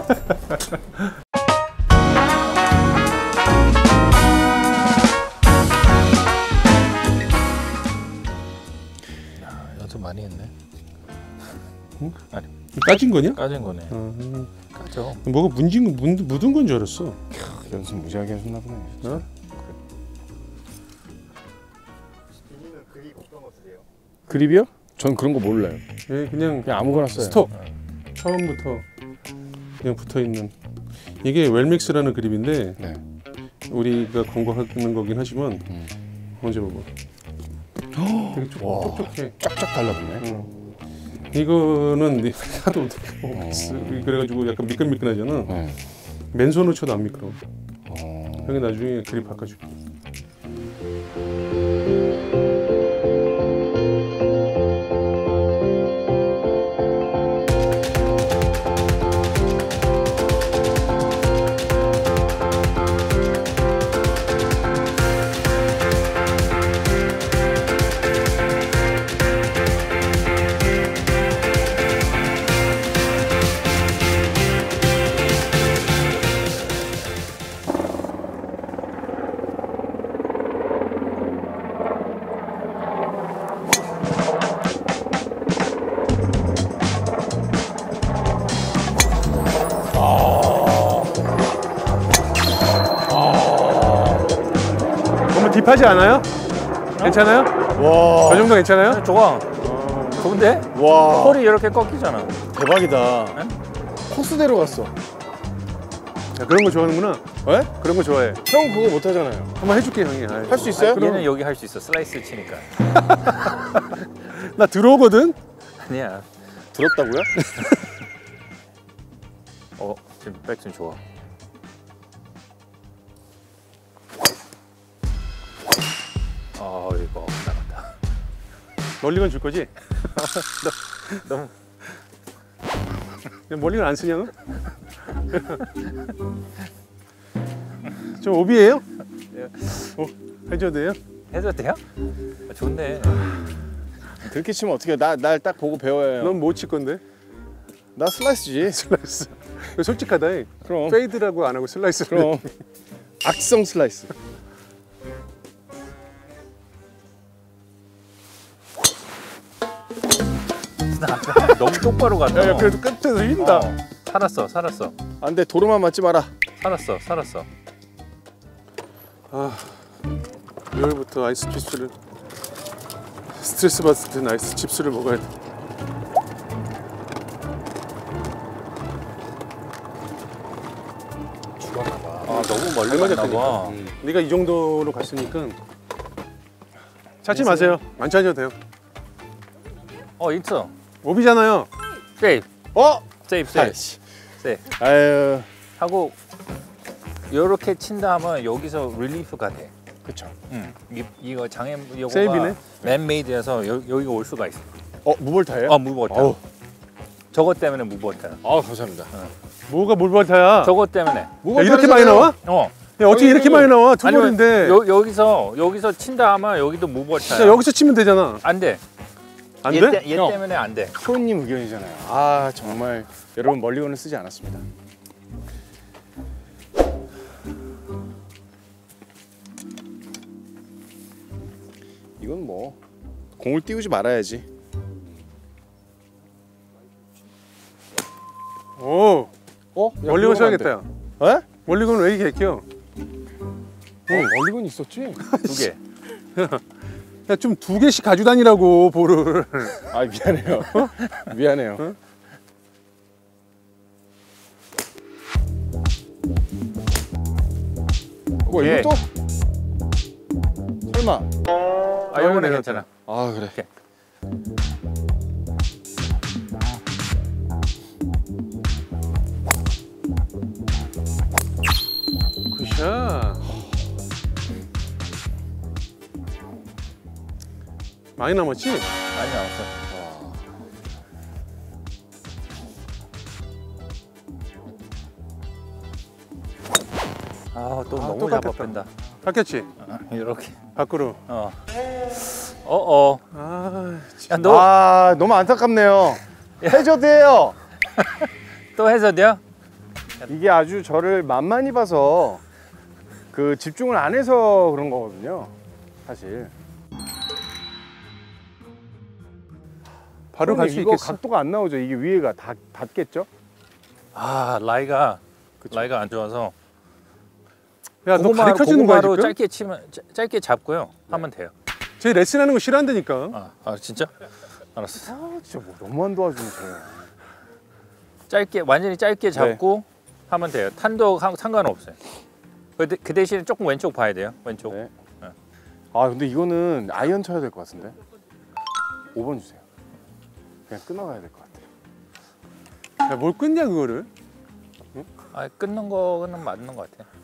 연습 많이 했네. 아니 까진 거냐? 까진 거네. 까져. 뭐가 묻은 건 줄 알았어. 연습 무지하게 해줬나 보네. 어? 그립이요? 전 그런 거 몰라요. 예, 그냥 아무거나 써요. 스톱. 처음부터 그냥 붙어 있는. 이게 웰믹스라는 그립인데 네. 우리가 광고하는 거긴 하지만 먼저 봐봐. 되게 촉촉해. 쫙쫙 달라붙네. 이거는 하도 그래가지고 약간 미끈미끈하잖아. 네. 맨손으로 쳐도 안 미끄러워. 형이 나중에 그립 바꿔줄게. 너무 딥하지 않아요? 괜찮아요? 와. 저 정도 괜찮아요? 좋아. 좋은데? 와. 홀이 이렇게 꺾이잖아. 대박이다. 코스대로 갔어. 야, 그런 거 좋아하는구나. 왜? 그런 거 좋아해. 형 그거 못 하잖아요. 한번 해줄게 형이. 할 수 있어요? 얘는 여기 할 수 있어. 슬라이스 치니까. 나 들어오거든. 아니야. 들었다고요? 지금 백스윙 좋아. 이거 나갔다. 멀리건 줄 거지? 너무 멀리건 안 쓰냐 너? 좀 오비예요? 해줘도 돼요? 해도 돼요? 좋네. 그렇게 치면 어떻게? 날 딱 보고 배워야 해요. 넌 뭐 칠 건데? 나 슬라이스지. 슬라이스. 솔직하다. 그럼. 페이드라고 안 하고 슬라이스. 그럼. 악성 슬라이스. 너무 똑바로 갔다. 야, 그래도 끝에서 휜다. 살았어. 안 돼. 도로만 맞지 마라. 살았어. 아, 6월부터 아이스 칩스를 스트레스 받을 땐 아이스 칩스를 먹어야 돼. 너무 멀리 잘 갔나 맞았다니까. 봐. 네가 이 정도로 갔으니까 찾지 마세요. 안 찾아도 돼요. 있어. 오비잖아요. 세이프. 세이프. 아이씨. 세이프. 아유. 하고 요렇게 친다 하면 여기서 릴리프가 돼. 그쵸. 이거 장애 요거가 세이비네. 맨메이드여서 여기가 올 수가 있어. 무볼타예요? 무버타. 어우. 저것 때문에 무버타. 감사합니다. 뭐가 물벌타야? 저것 때문에. 야, 이렇게 많이 나와? 야, 야, 어떻게 이렇게 많이 나와? 두 아니면 벌인데. 여기서 친다 하면 여기도 무버타야. 야, 여기서 치면 되잖아. 안 돼. 안 얘 돼? 얘 형. 때문에 안 돼. 프로님 의견이잖아요. 정말 여러분 멀리건을 쓰지 않았습니다. 이건 뭐 공을 띄우지 말아야지. 오, 야, 멀리건 그러면 써야겠다. 야. 안 돼. 에? 멀리건 왜 이렇게 껴? 멀리건 있었지. 2개. 야, 좀 2개씩 가지고 다니라고 볼을. 미안해요. 미안해요. 오케이. 이거 또? 설마? 아, 요거는 괜찮아. 아 그래. 오케이. 굿샷. 많이 남았지? 많이 나왔어. 아, 또 너무 똑같았다. 잡아뺀다. 깎였지? 이렇게. 밖으로. 아, 아, 야, 너 아 너무 안타깝네요. 해저드예요. 또 해서돼요? 이게 아주 저를 만만히 봐서 그 집중을 안 해서 그런 거거든요. 사실. 바로 갈 수 이거 있겠어. 각도가 안 나오죠. 이게 위에가 닿겠죠? 아, 라이가 안 좋아서. 야, 너 가르쳐 주는 거야 고구마로 지금? 짧게 치면 짧게 잡고요. 하면 돼요. 제 레슨하는 거 싫어한다니까. 아, 진짜? 알았어. 아 진짜 뭐 너무 안 도와주네. 짧게 완전히 짧게 잡고 하면 돼요. 탄도 상관없어요. 그 대신에 조금 왼쪽 봐야 돼요. 왼쪽. 네. 아 근데 이거는 아이언 쳐야 될 것 같은데. 5번 주세요. 그냥 끊어가야 될 것 같아요. 야, 뭘 끊냐 그거를? 아, 끊는 거는 맞는 것 같아.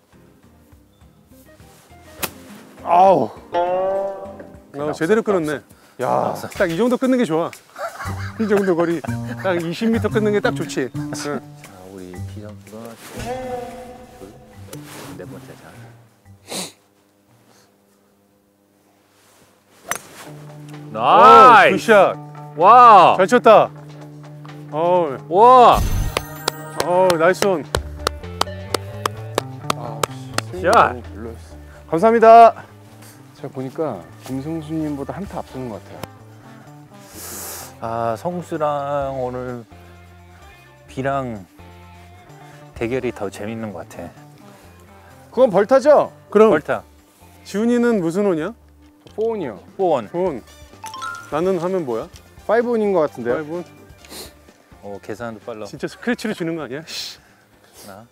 아우. 제대로 끊었네. 야. 딱 이 정도 끊는 게 좋아. 이 정도 거리. 딱 20m 끊는 게 딱 좋지. 응. 자, 우리 비 선수가 네 번째 자. 나이스. 굿샷. 와. 잘 쳤다. 와. 나이스 온. 샷. 별로였어. 감사합니다. 제가 보니까 김성수님보다 한 타 앞서는 것 같아요. 아, 성수랑 오늘 비랑 대결이 더 재밌는 것 같아. 그건 벌타죠? 그럼 벌타. 지훈이는 무슨 온이야? 4온이요. 4원. 온. 나는 하면 뭐야? 5온인 것 같은데요. 5온. 계산도 빨라. 진짜 스크래치를 주는 거 아니야? 씨. 하나.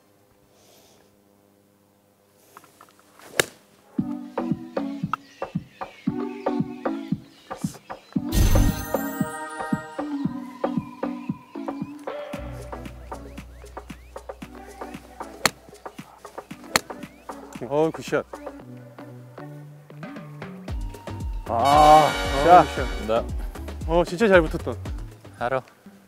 굿샷. 자. 굿샷. 나 진짜 잘 붙었다. 알아.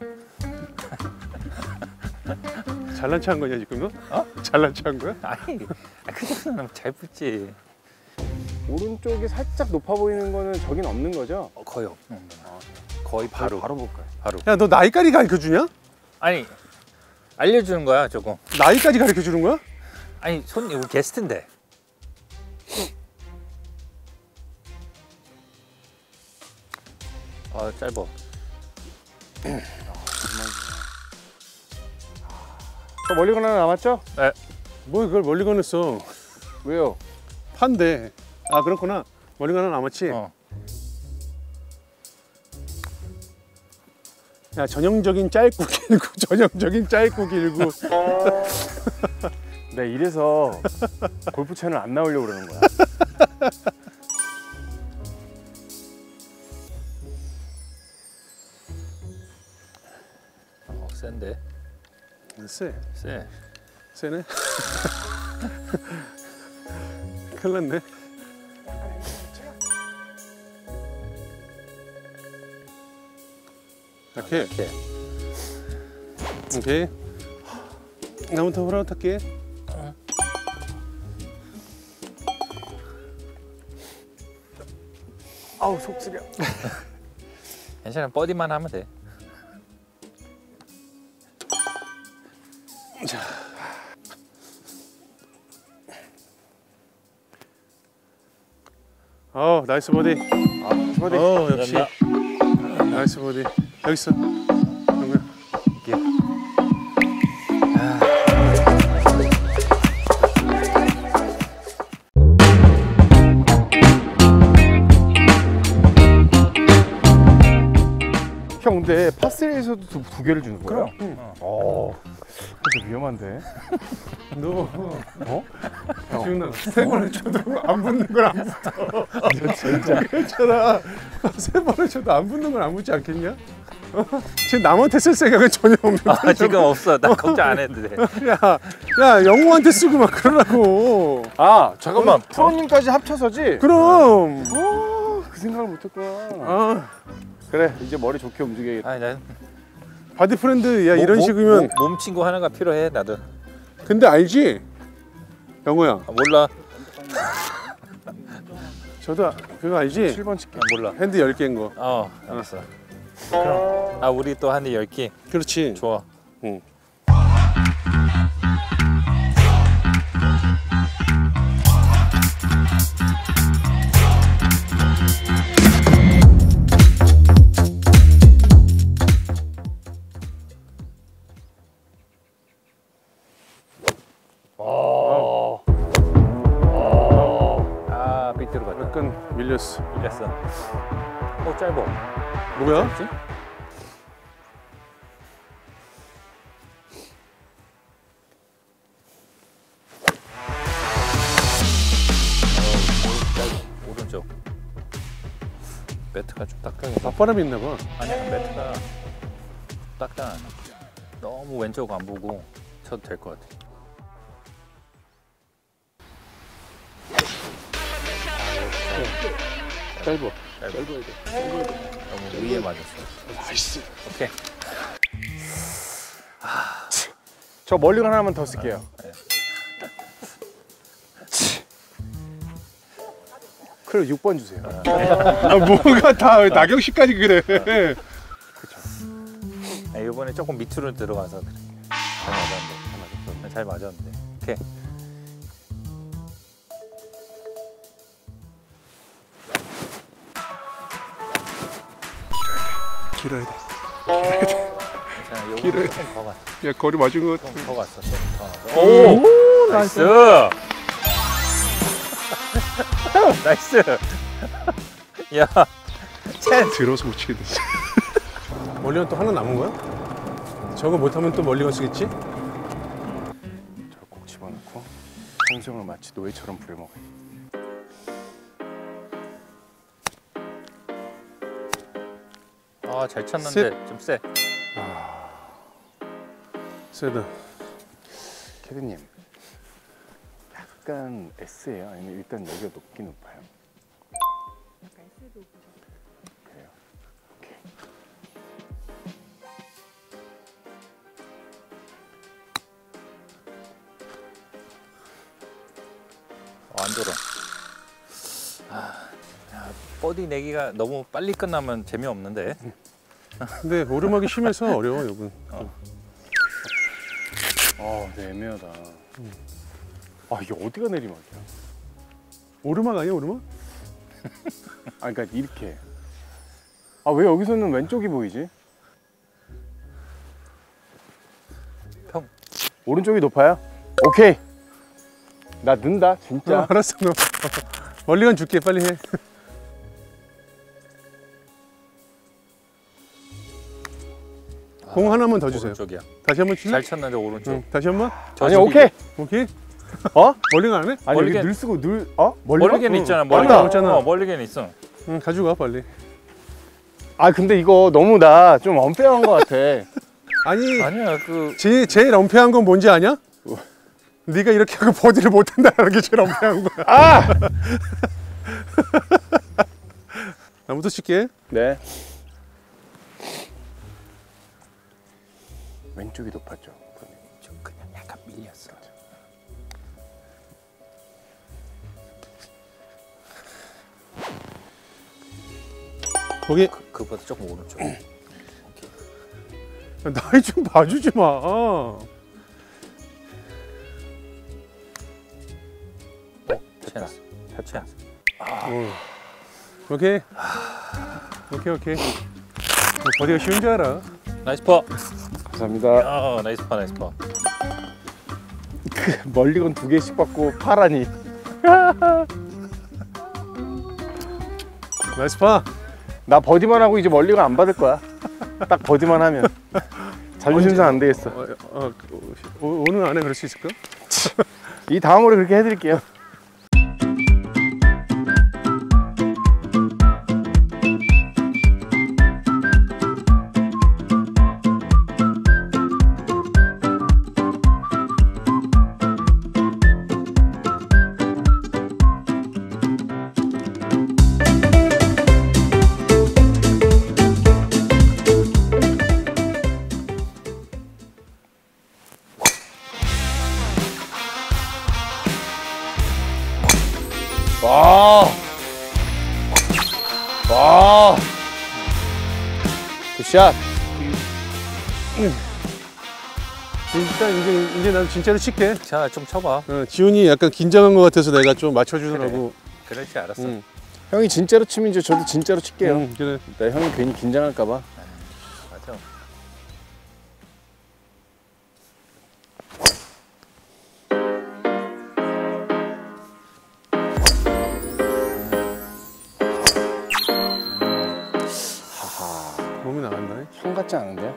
잘난 체한 거냐 지금 너? 잘난 체한 거야? 아니, 그 정도는 잘 붙지. 오른쪽이 살짝 높아 보이는 거는 저긴 없는 거죠? 거의 없는 거. 거의 바로. 바로 볼까요? 바로. 야, 너 나이까지 가르쳐 주냐? 아니, 알려주는 거야 조금. 나이까지 가르쳐 주는 거야? 아니, 손님 우리 게스트인데. 짧아. 저 멀리 건 하나 남았죠? 네. 뭐 그걸 멀리 건넜어. 왜요? 판데. 아, 그렇구나. 멀리 가나 남았지? 야, 전형적인 짧고 길고 전형적인 짧고 길고. 네, 이래서 골프 채널 안 나오려고 그러는 거야. 센데. 쎄. 세. 세네. 큰일 났네. 오케이. 오케이. 나부터 호랑이 탈게. 아우 속 쓰려. 괜찮아, 버디만 하면 돼. 자. 나이스 버디. 버디. 역시. 나이스 버디. 여기 있어. 영구야. 형 근데 파3에서도 두 개를 주는 거예요? 그럼. 그래서 위험한데. 너. 어? 기억나. 세 번을 쳐도 안 붙는 건 안 붙어. 진짜 그랬잖아. 세 번을 쳐도 안 붙는 건 안 붙지 않겠냐? 지금 남한테 쓸 생각은 전혀 없는 거야. 지금 없어. 나 걱정 안 해도 돼. 야, 영웅한테 쓰고 막 그러라고. 아 잠깐만 프로님까지 합쳐서지? 그럼. 그 생각을 못했구나. 아, 그래 이제 머리 좋게 움직여야겠다. 아니 난 바디 프렌드 야 이런 식이면. 몸 친구 하나가 필요해 나도. 근데 알지? 영호야. 아, 몰라. 저도 그거 알지? 7번 칠게. 몰라. 핸드 10개인 거. 알았어. 그럼 우리 또 한 대 10개. 그렇지. 좋아. 응. 빗대로 갔다. 약간 밀렸어. 밀렸어. 짧어. 뭐야? 짧지? 오른쪽. 매트가 좀 딱딱해서. 맞바람이 있나 봐. 아니야, 매트가 딱딱하네. 너무 왼쪽 안 보고 쳐도 될 것 같아. 짧아. 너무 위에 맞았어. 나이스. 오케이. 저 멀리건 하나만 더 쓸게요. 그럼 6번 주세요. 뭐가 다 나경 씨까지 그래. 이번에 조금 밑으로 들어가서 그래. 잘 맞았는데. 오케이. 길어야 돼. 괜찮아. 길어야 조금 더 갔어. 야 거리 맞은 거 같아. 조금 더 갔어. 오, 나이스. 나이스. 야, 들어서 못 치겠네. 멀리건 또 하나 남은 거야? 저거 못하면 또 멀리건 쓰겠지? 저걸 꼭 집어넣고 평생을 마치 노예처럼 부려먹어요. 잘 쳤는데 좀 세. 세다. 캐드님 약간 S예요? 아니면 일단 여기가 높긴 높아요? 그래요? 오케이. 안 돌아. 버디 내기가 너무 빨리 끝나면 재미없는데. 근데 오르막이 심해서 어려워 여분. 네, 애매하다. 이게 어디가 내리막이야? 오르막 아니야 오르막? 그러니까 이렇게. 왜 여기서는 왼쪽이 보이지? 평. 오른쪽이 높아요? 오케이. 나 는다 진짜. 알았어 너. 멀리건 줄게 빨리 해. 공 하나만 더 주세요. 오른쪽이야. 다시 한번 칠래? 잘 쳤는데 오른쪽. 응, 다시 한번. 아니 오케이. 오케이. 어? 멀리건 안 해? 아니 여기 멀리겐- 늘 쓰고 늘 멀리겐 있잖아. 멀리겐 없잖아. 멀리겐 있어. 응, 가지고 와 빨리. 근데 이거 너무 나 좀 언페어한 것 같아. 아니 아니야 제일 엄폐한 건 뭔지 아냐? 네가 이렇게 하고 버디를 못한다는 게 제일 엄폐한 거야. 나부터 칠게. 네. 왼쪽이 높았죠. 좀 그냥 약간 밀렸어. 거기 그보다 조금 오른쪽. 나이 좀 봐주지 마. 찬스. 찬스. 오케이. 오케이. 버디가 쉬운 줄 알아. 나이스 퍼. 감사합니다. 나이스 퍼, 나이스 퍼. 멀리건 2개씩 받고 파라니. 나이스 파. 나 버디만 하고 이제 멀리건 안 받을 거야. 딱 버디만 하면. 자존심 상안 되겠어. 오늘 안에 그럴 수 있을까? 이 다음으로 그렇게 해드릴게요. 와. 굿샷. 일단 이제 나도 진짜로 칠게. 자, 좀 쳐봐. 지훈이 약간 긴장한 것 같아서 내가 좀 맞춰주더라고. 그렇지, 알았어. 형이 진짜로 치면 이제 저도 진짜로 칠게요. 그래. 나 형이 괜히 긴장할까봐. 맞아. 몸이 나갔네. 형 같지 않은데요?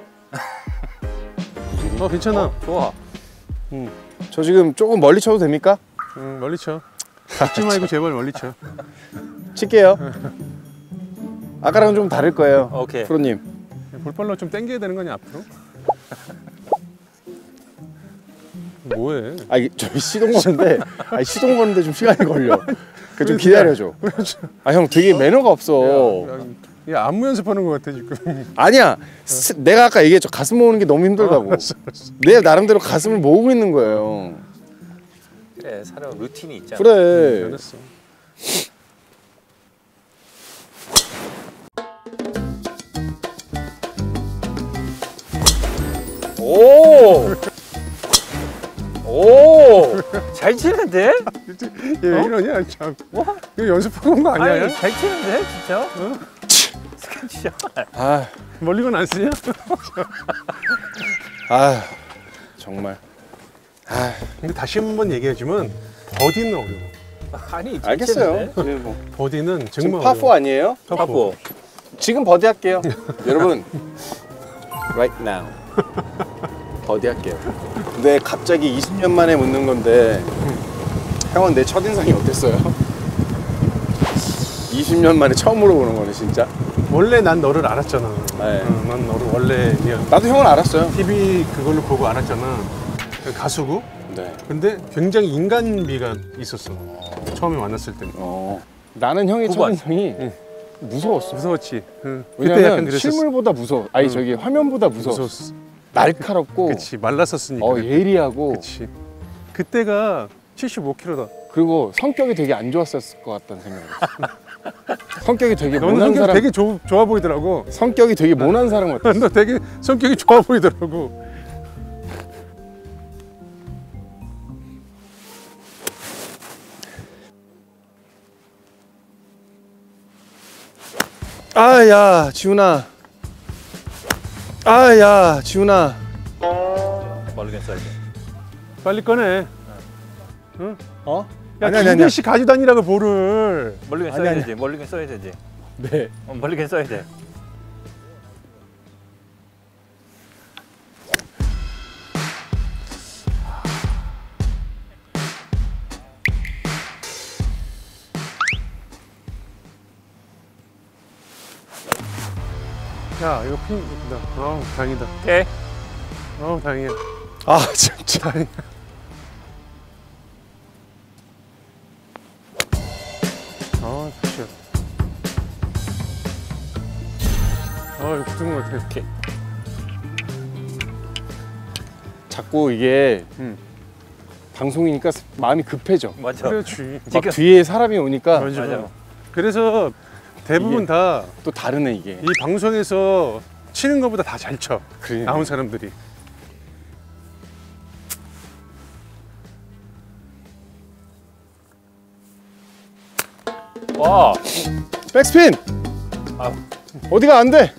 괜찮아. 좋아. 저 지금 조금 멀리 쳐도 됩니까? 멀리 쳐. 잡지 말고 제발 멀리 쳐. 칠게요. 아까랑은 좀 다를 거예요. 오케이. 프로님. 볼빨로 좀 당겨야 되는 거냐 앞으로? 뭐해? 아, 저희 시동 거는데, 시동 거는데 좀 시간이 걸려. 그러니까 좀 기다려줘. 아, 형 되게 매너가 없어. 야, 안무 연습하는 것 같아 지금. 아니야. 내가 아까 얘기했죠. 가슴 모으는 게 너무 힘들다고. 알았어. 내 나름대로 가슴을 모으고 있는 거예요. 그래, 사람 루틴이 있잖아. 그래. 알았어. 오! 오! 잘 치는데? 얘 왜 이러냐 참. 이거 연습하고 온 거 아니야? 아니, 잘 치는데, 진짜? 스케치샷. 아, 멀리건 안 쓰냐? 아, 정말. 아, 근데 다시 한번 얘기해주면 버디는 어려워. 아니, 잘 알겠어요. 치는데? 뭐. 버디는 지금 정말 파4 아니에요? 파포. 지금 버디 할게요. 여러분, right now. 버디 할게요. 근데 갑자기 20년 만에 묻는 건데, 형은 내 첫인상이 어땠어요? 20년 만에 처음 물어보는 거네, 진짜. 원래 난 너를 알았잖아. 네. 난 너를 원래 그냥 나도 형은 알았어요. TV 그걸로 보고 알았잖아. 가수고. 네. 근데 굉장히 인간미가 있었어. 처음에 만났을 때. 나는 형의 후반. 첫인상이 무서웠어. 무서웠지. 그때 왜냐면 약간 그랬었어. 실물보다 무서워. 아니 저기 화면보다 무서웠어. 무서웠어. 날카롭고 그치 말랐었으니까. 예리하고 그치. 그때가 75kg다. 그리고 성격이 되게 안 좋았을 것 같다는 생각이 들었어. 성격이 되게 너는 모난 성격 사람. 되게 좋아 보이더라고. 성격이 되게 모난 사람 같았어. 너 되게 성격이 좋아 보이더라고. 아야 지훈아. 아야 지훈아. 멀리건 써야 돼. 빨리 꺼내. 응? 어? 야, 아니, 아니, 두 아니야. 개씩 가져다니라고 볼을. 멀리건 아니, 써야 아니. 되지. 멀리건 써야 되지. 네. 멀리건 써야 돼. 야, 이거 핀 이쁘다. 다행이다. 오케이. 다행이야. 아 진짜. 다행이야. 그치. 이거 붙은 것 같아. 오케이. 자꾸 이게 방송이니까 마음이 급해져. 맞아. 그렇지. 막 지금 뒤에 사람이 오니까 맞아. 맞아. 그래서 대부분 이게- 다 이 또 다르네 이게. 방송에서 치는 것보다 다 잘 쳐. 그래. 나온 사람들이. 와. 백스핀. 아. 어디가 안 돼?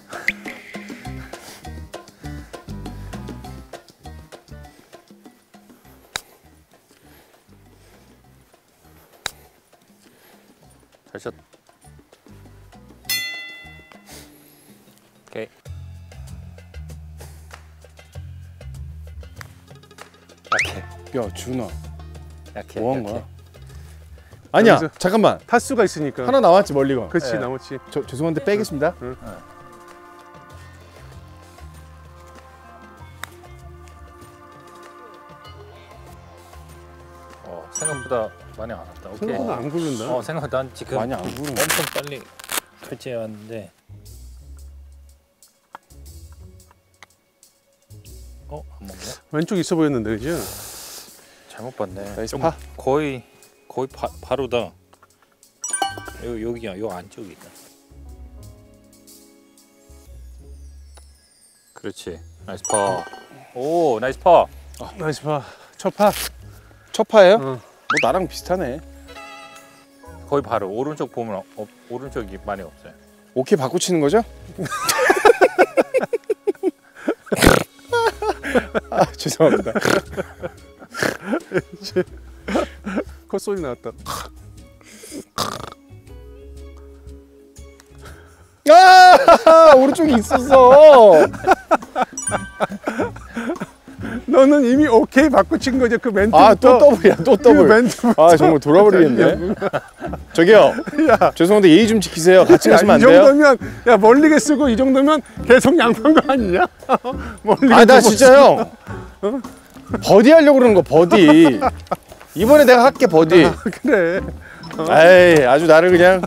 잘 쳤. 오케이. 오케이. 야 준아, 약해. 뭐 한 약해. 거야? 아니야. 여기서- 잠깐만. 타수가 있으니까. 하나 남았지 멀리건. 그렇지 네. 남았지. 저 죄송한데 빼겠습니다. 생각보다 많이 안 왔다. 오케이. 생각보다 안 굴른다. 생각보다 난 지금 많이 안 구르네. 엄청 빨리 설치해 왔는데. 안 먹네. 왼쪽 있어 보였는데 그죠? 잘못 봤네. 나이스 좀 파. 거의 바로다. 여기야, 요 안쪽이 있다. 그렇지. 나이스 파. 오, 나이스 파. 나이스 파. 첫 파. 첫 파예요? 어. 뭐 나랑 비슷하네. 거의 바로 오른쪽 보면 오른쪽이 많이 없어요. 오케이 바꿔 치는 거죠? 아, 죄송합니다. 콧소리 나왔다. 아, 오른쪽에 있었어. 너는 이미 오케이 바꾸친 거죠 그 멘트. 아, 또 더블이야, 또 그 더블. 멘트. 아, 정말 돌아버리겠네. 저기요. 죄송한데 예의 좀 지키세요. 같이 가시면 안 이 돼요? 정도면 야 멀리게 쓰고 이 정도면 계속 양보한 거 아니냐? 멀리게 아, 나 쓰고 진짜 형. 버디 하려고 그러는 거, 버디. 이번에 내가 할게, 버디. 그래. 에이, 아주 나를 그냥.